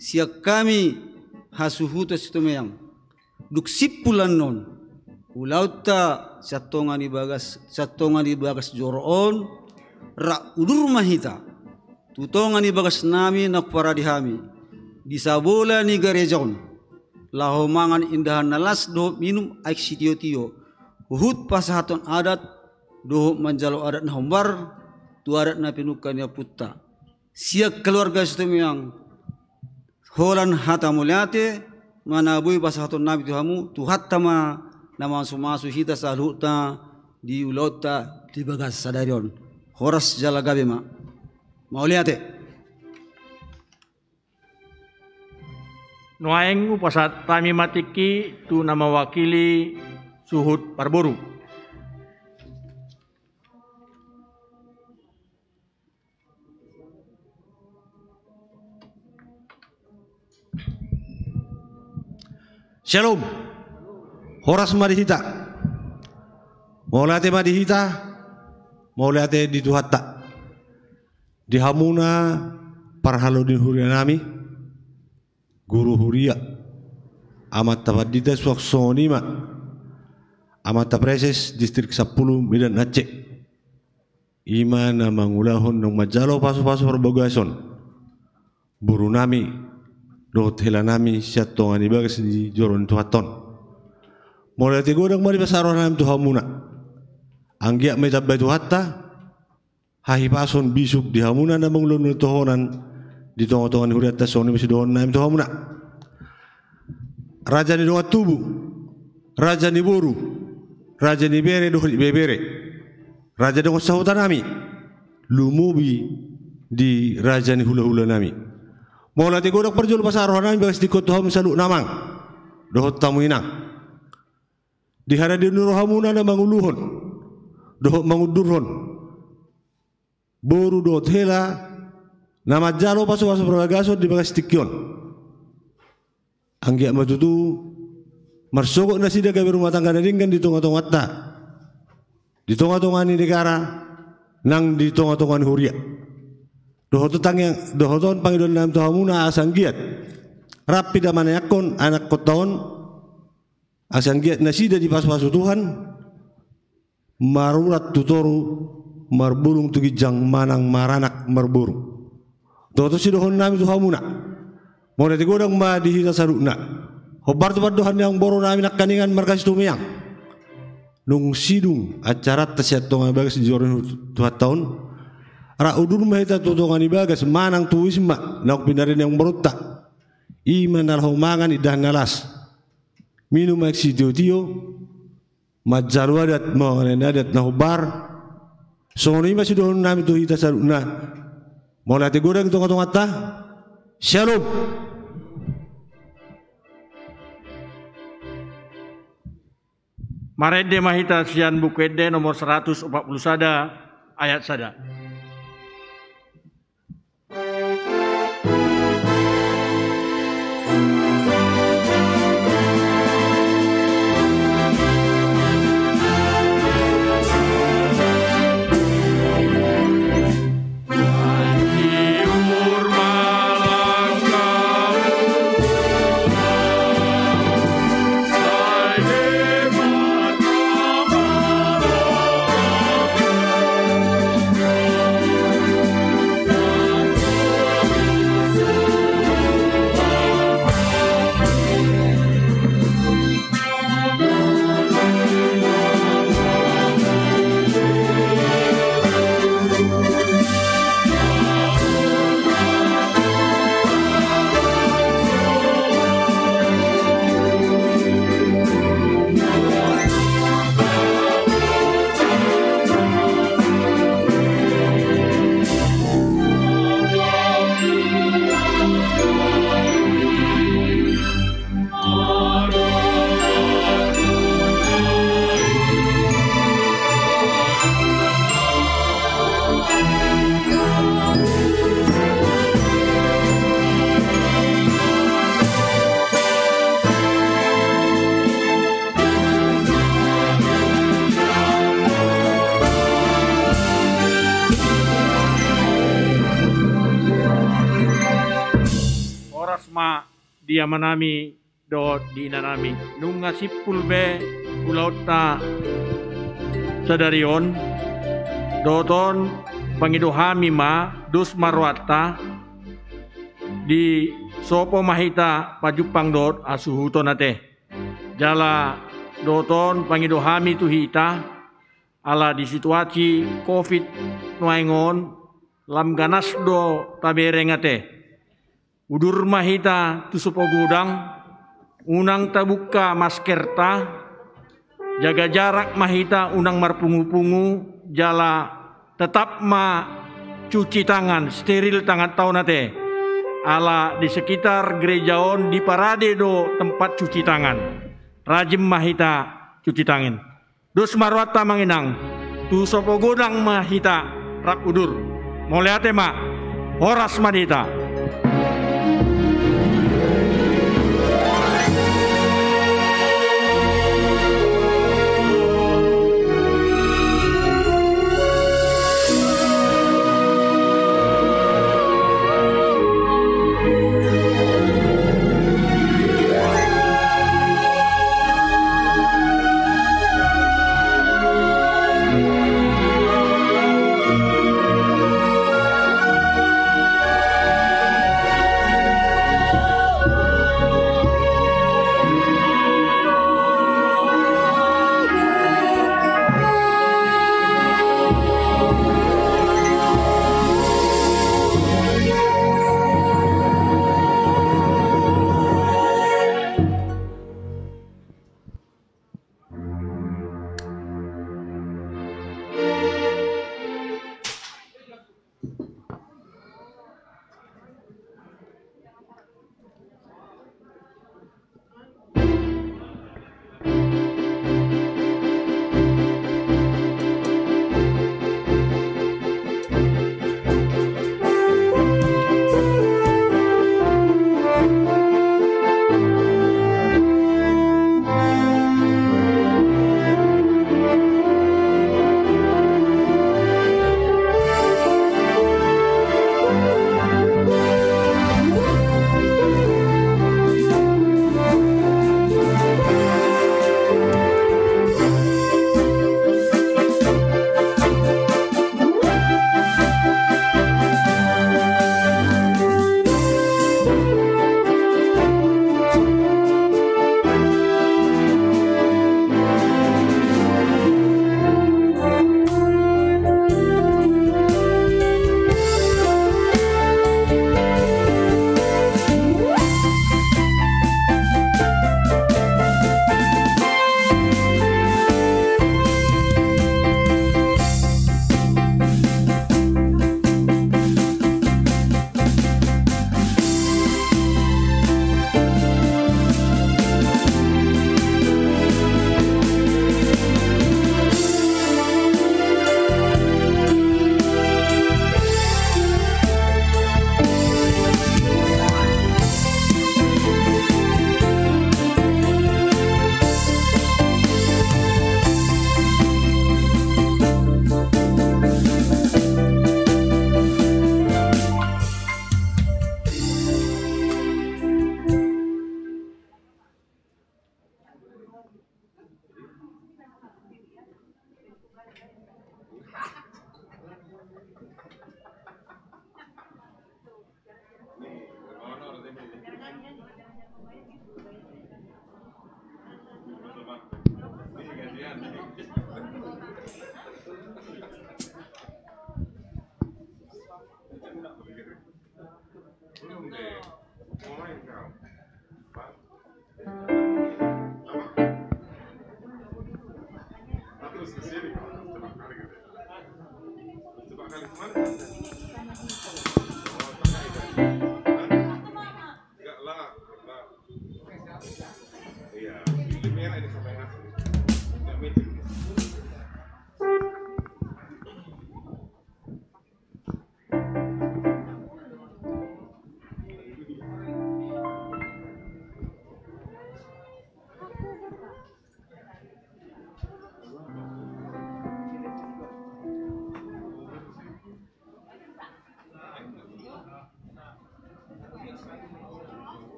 siak kami hasuhuta situmeyang duk sipulan non ulauta satongan ibagas satongan ibagas joroon ra udur mahita tutongan ibagas nami nak para dihami disabola ni garejon lahomangan indahan nalas do minum aik sitio tio uhut pasahaton adat do manjalo adat na hombar tu adat na pinukan ya putta siak keluarga situmeyang holan hata mulyate manabui pasahaton nabi tuhamu tu hatama nama sumasu hita saluta di ulota di bagas sadarion horas jala gabe ma mauliate Noaeng upasat tami matiki tu nama wakili suhut parboru. Shalom. Horas madihita. Maulate madihita. Maulate di Tuhatta. Di hamuna parhalo di huria nami. Guru huria. Amat tapadita suaksonima. Amat tapreses distrik sepuluh Medan Aceh. Ima na mangulahon ng majalo paso-paso perbagason. Buru nami. Dohot hela nami siat tongan ibagas di joron tuhaton. Mulai tigo dang mari pasaron nam tuhamuna. Anggiak metabay tuhatta. Hahi pason bisuk di hamuna na manglun tuhonan di tongan-tongan huriat tasoni masih dohon nam tuhamuna. Raja ni doa tubu, raja ni boru, raja ni bere dohot bebere, raja dohot sahutan nami. Lumubi di raja ni hula-hula nami. Maula tigo dak perjul pasaron nami bagas di kotoham saluk namang. Dohot tamu inang. Di hara di nurohamuna na manguluhon. Dohot mangudurhon. Boru dohot hela. Nama jalo pasu-pasu peragason di bagas tikyon. Anggiak matutu. Marsokok na sida gabi rumah tangga naringgan di tonga-tonga ta. Di tonga-tonga ni negara. Nang di tonga-tonga ni huria. Dohoton yang dohoton pangidon dalam tuhamuna asang giat rapi daman yakon anak kotaon asang giat nasida di pas-pasu Tuhan marurat tutoru marbulung tugijang manang maranak marburu dohoton si dohon nami tuhamuna mau nanti godang ma dihita sarukna hobar tubar dohan yang boro nami nak kaningan markas tumiyang nung sidung acara tasiat tonga bagas jorin tuhat tahun ra udur mahita tutongan ibagas manang tuisma nak pinarin yang berutak iman alhomangan idah nalas minum aksi tio-tio majalu adat mengenai adat nahubar soni masih dohon nami tu hita saruna mau nanti goreng tonga-tonga ta shalom. Marede mahita sian bukwede nomor seratus empat puluh sada ayat sada. Thank you. ma dia manami do di nanami nunga sipul be ulauta sadarion doton pangidohami ma dus marwata di sopo mahita pajupang dot asuhuton nate jala doton pangidohami tu hita ala di situasi covid nuaingon lam ganas do taberengate udur mahita tu sopo gudang unang tabuka masker ta jaga jarak mahita unang marpungu-pungu jala tetap ma cuci tangan steril tangan tau nate ala di sekitar gerejaon di parade do tempat cuci tangan rajim mahita cuci tangan dus marwata manginang tu sopo godang mahita rak udur moleate ma horas madita.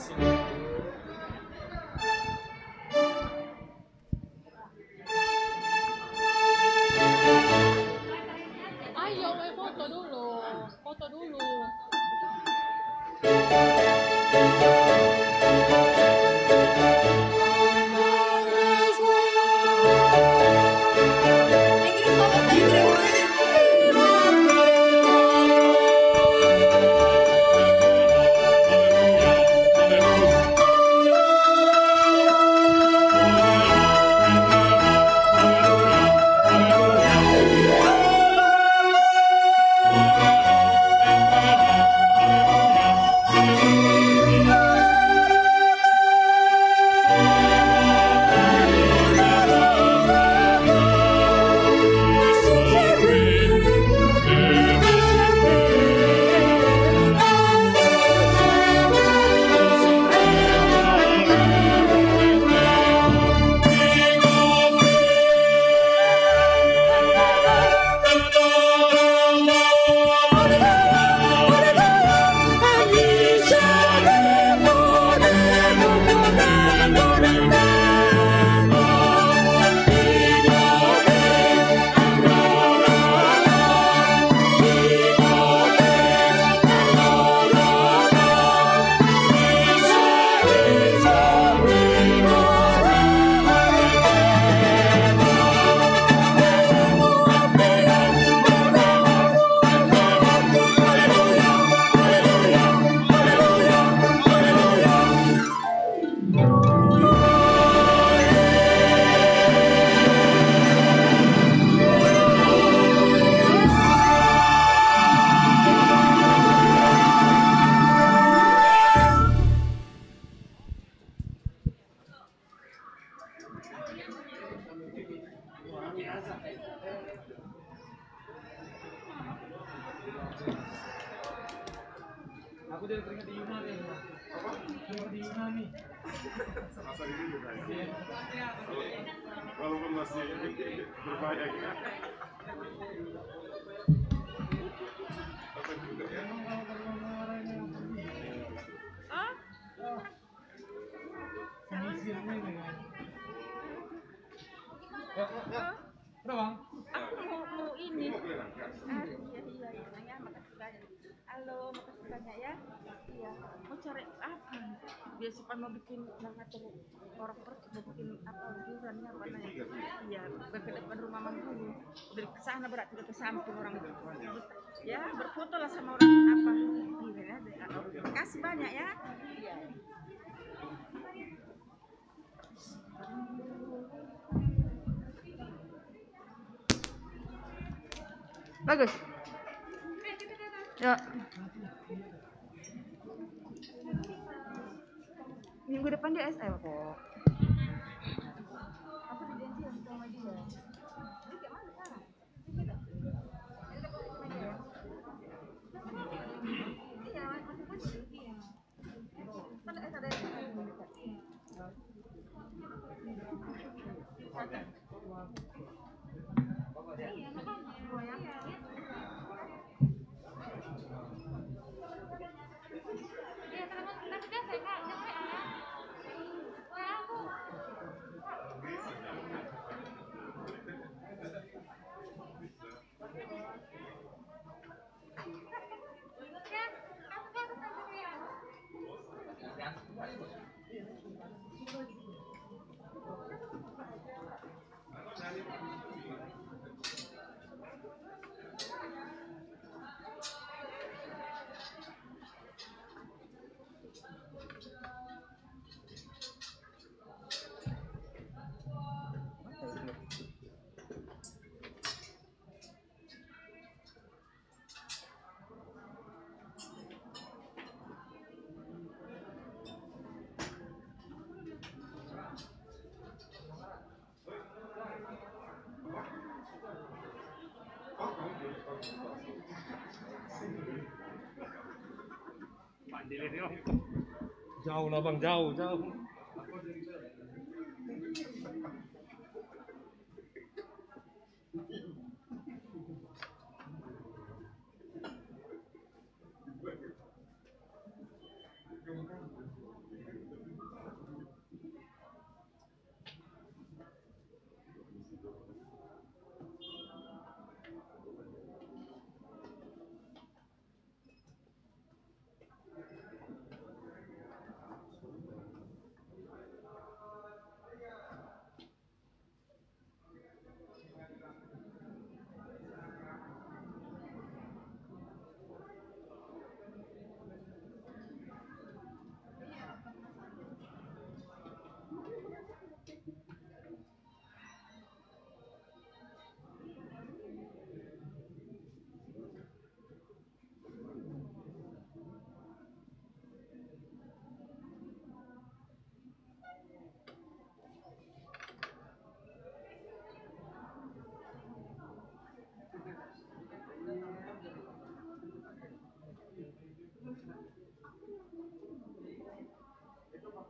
Ayo, we foto dulu, foto dulu. Walaupun masih berbahaya gitu. Aku mau mau ini. Ah, iya iya iya Naya, makasih banyak. Halo, makasih banyak ya. Iya, mau cari apa? Biar supaya mau bikin ngatur orang perut mau bikin apa liburannya apa namanya? Iya, bukan ke depan rumah Mang dulu. Dari ke sana berarti ke samping orang itu. Ya, berfoto lah sama orang apa? Iya ya. Kasih banyak ya. Iya. Bagus. Ya. Minggu depan dia S M kok. Aku di janji sama dia. Dia kayak mana sekarang? Iya, masih putih. Iya. Pada S ada iya, makanya. Iya, terus nanti dia saya kak, nanti ayah. Wah, aku. Ya, aku kan harus sampai ya. Jauh lah bang, jauh, jauh.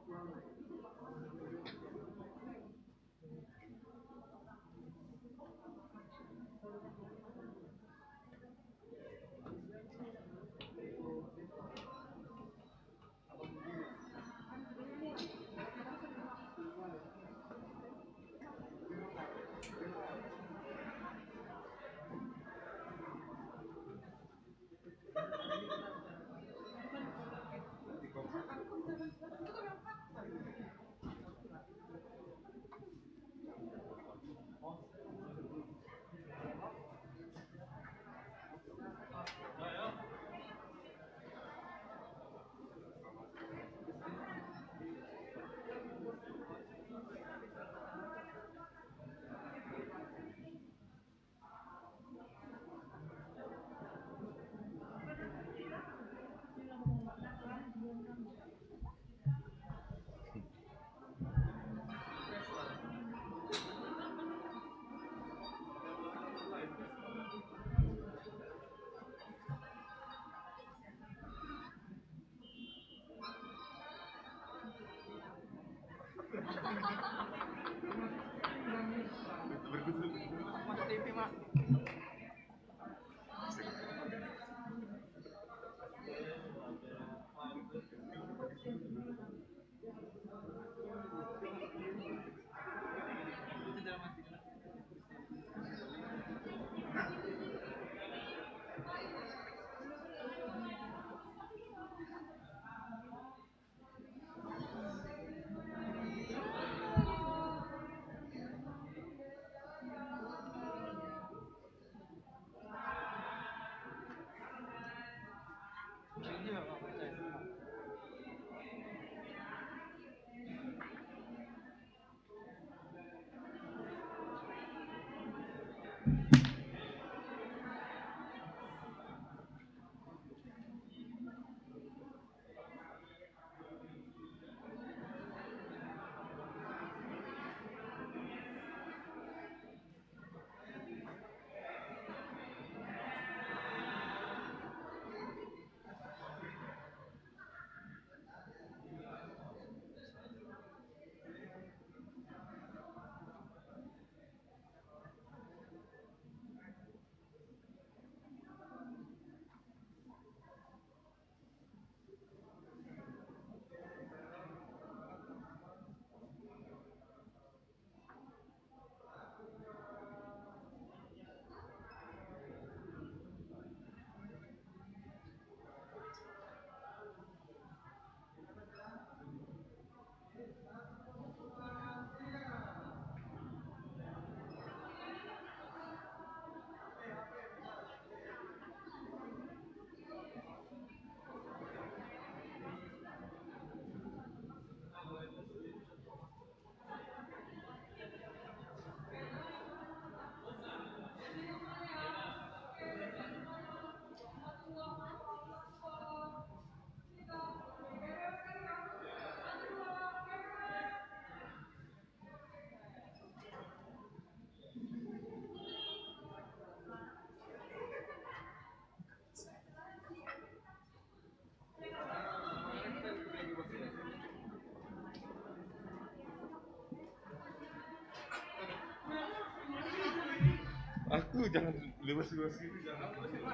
Aku jangan luas-luas gitu, jangan.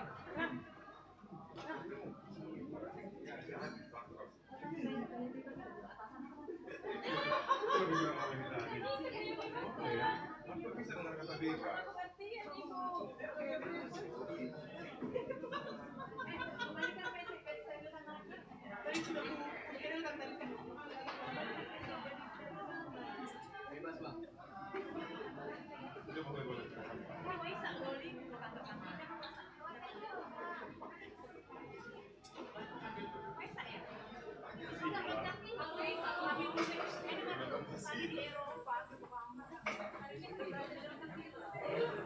Aku bisa dengar kata dia. Di Eropa,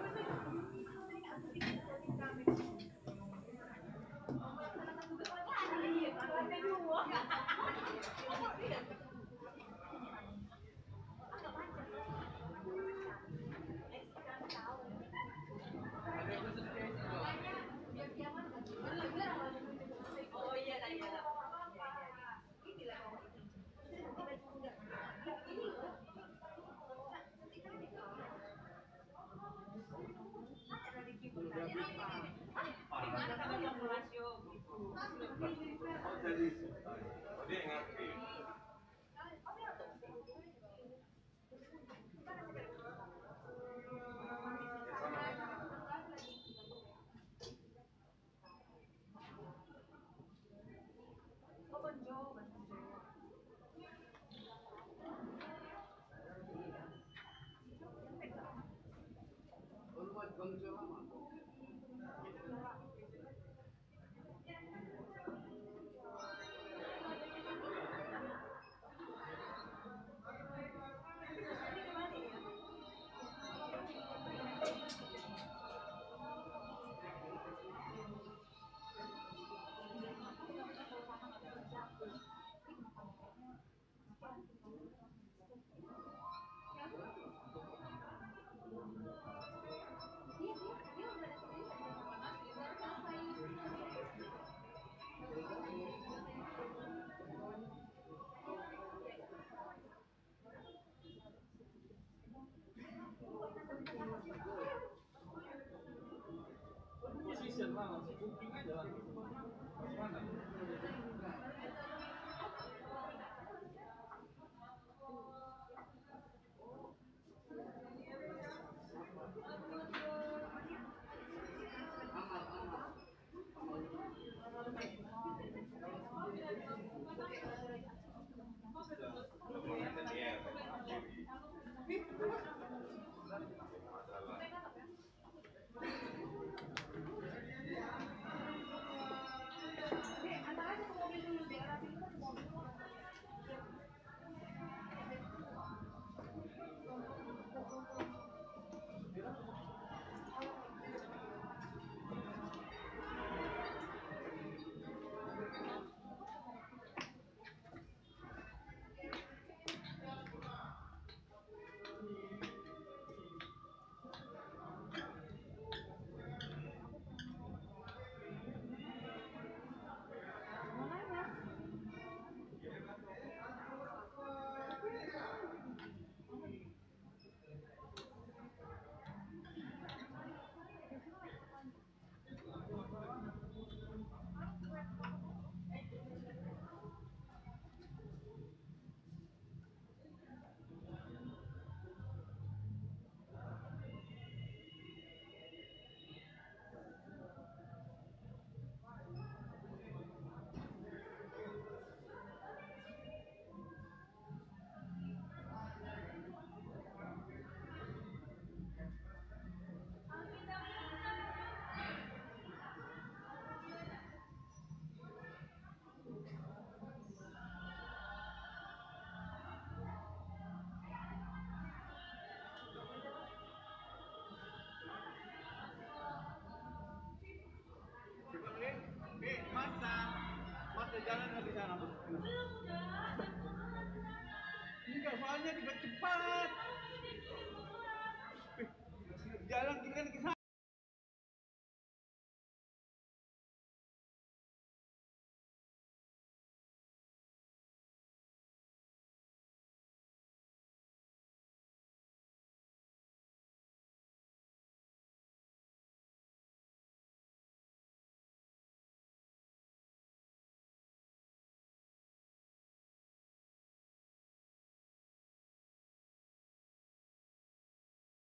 Position banget, booking aja lah.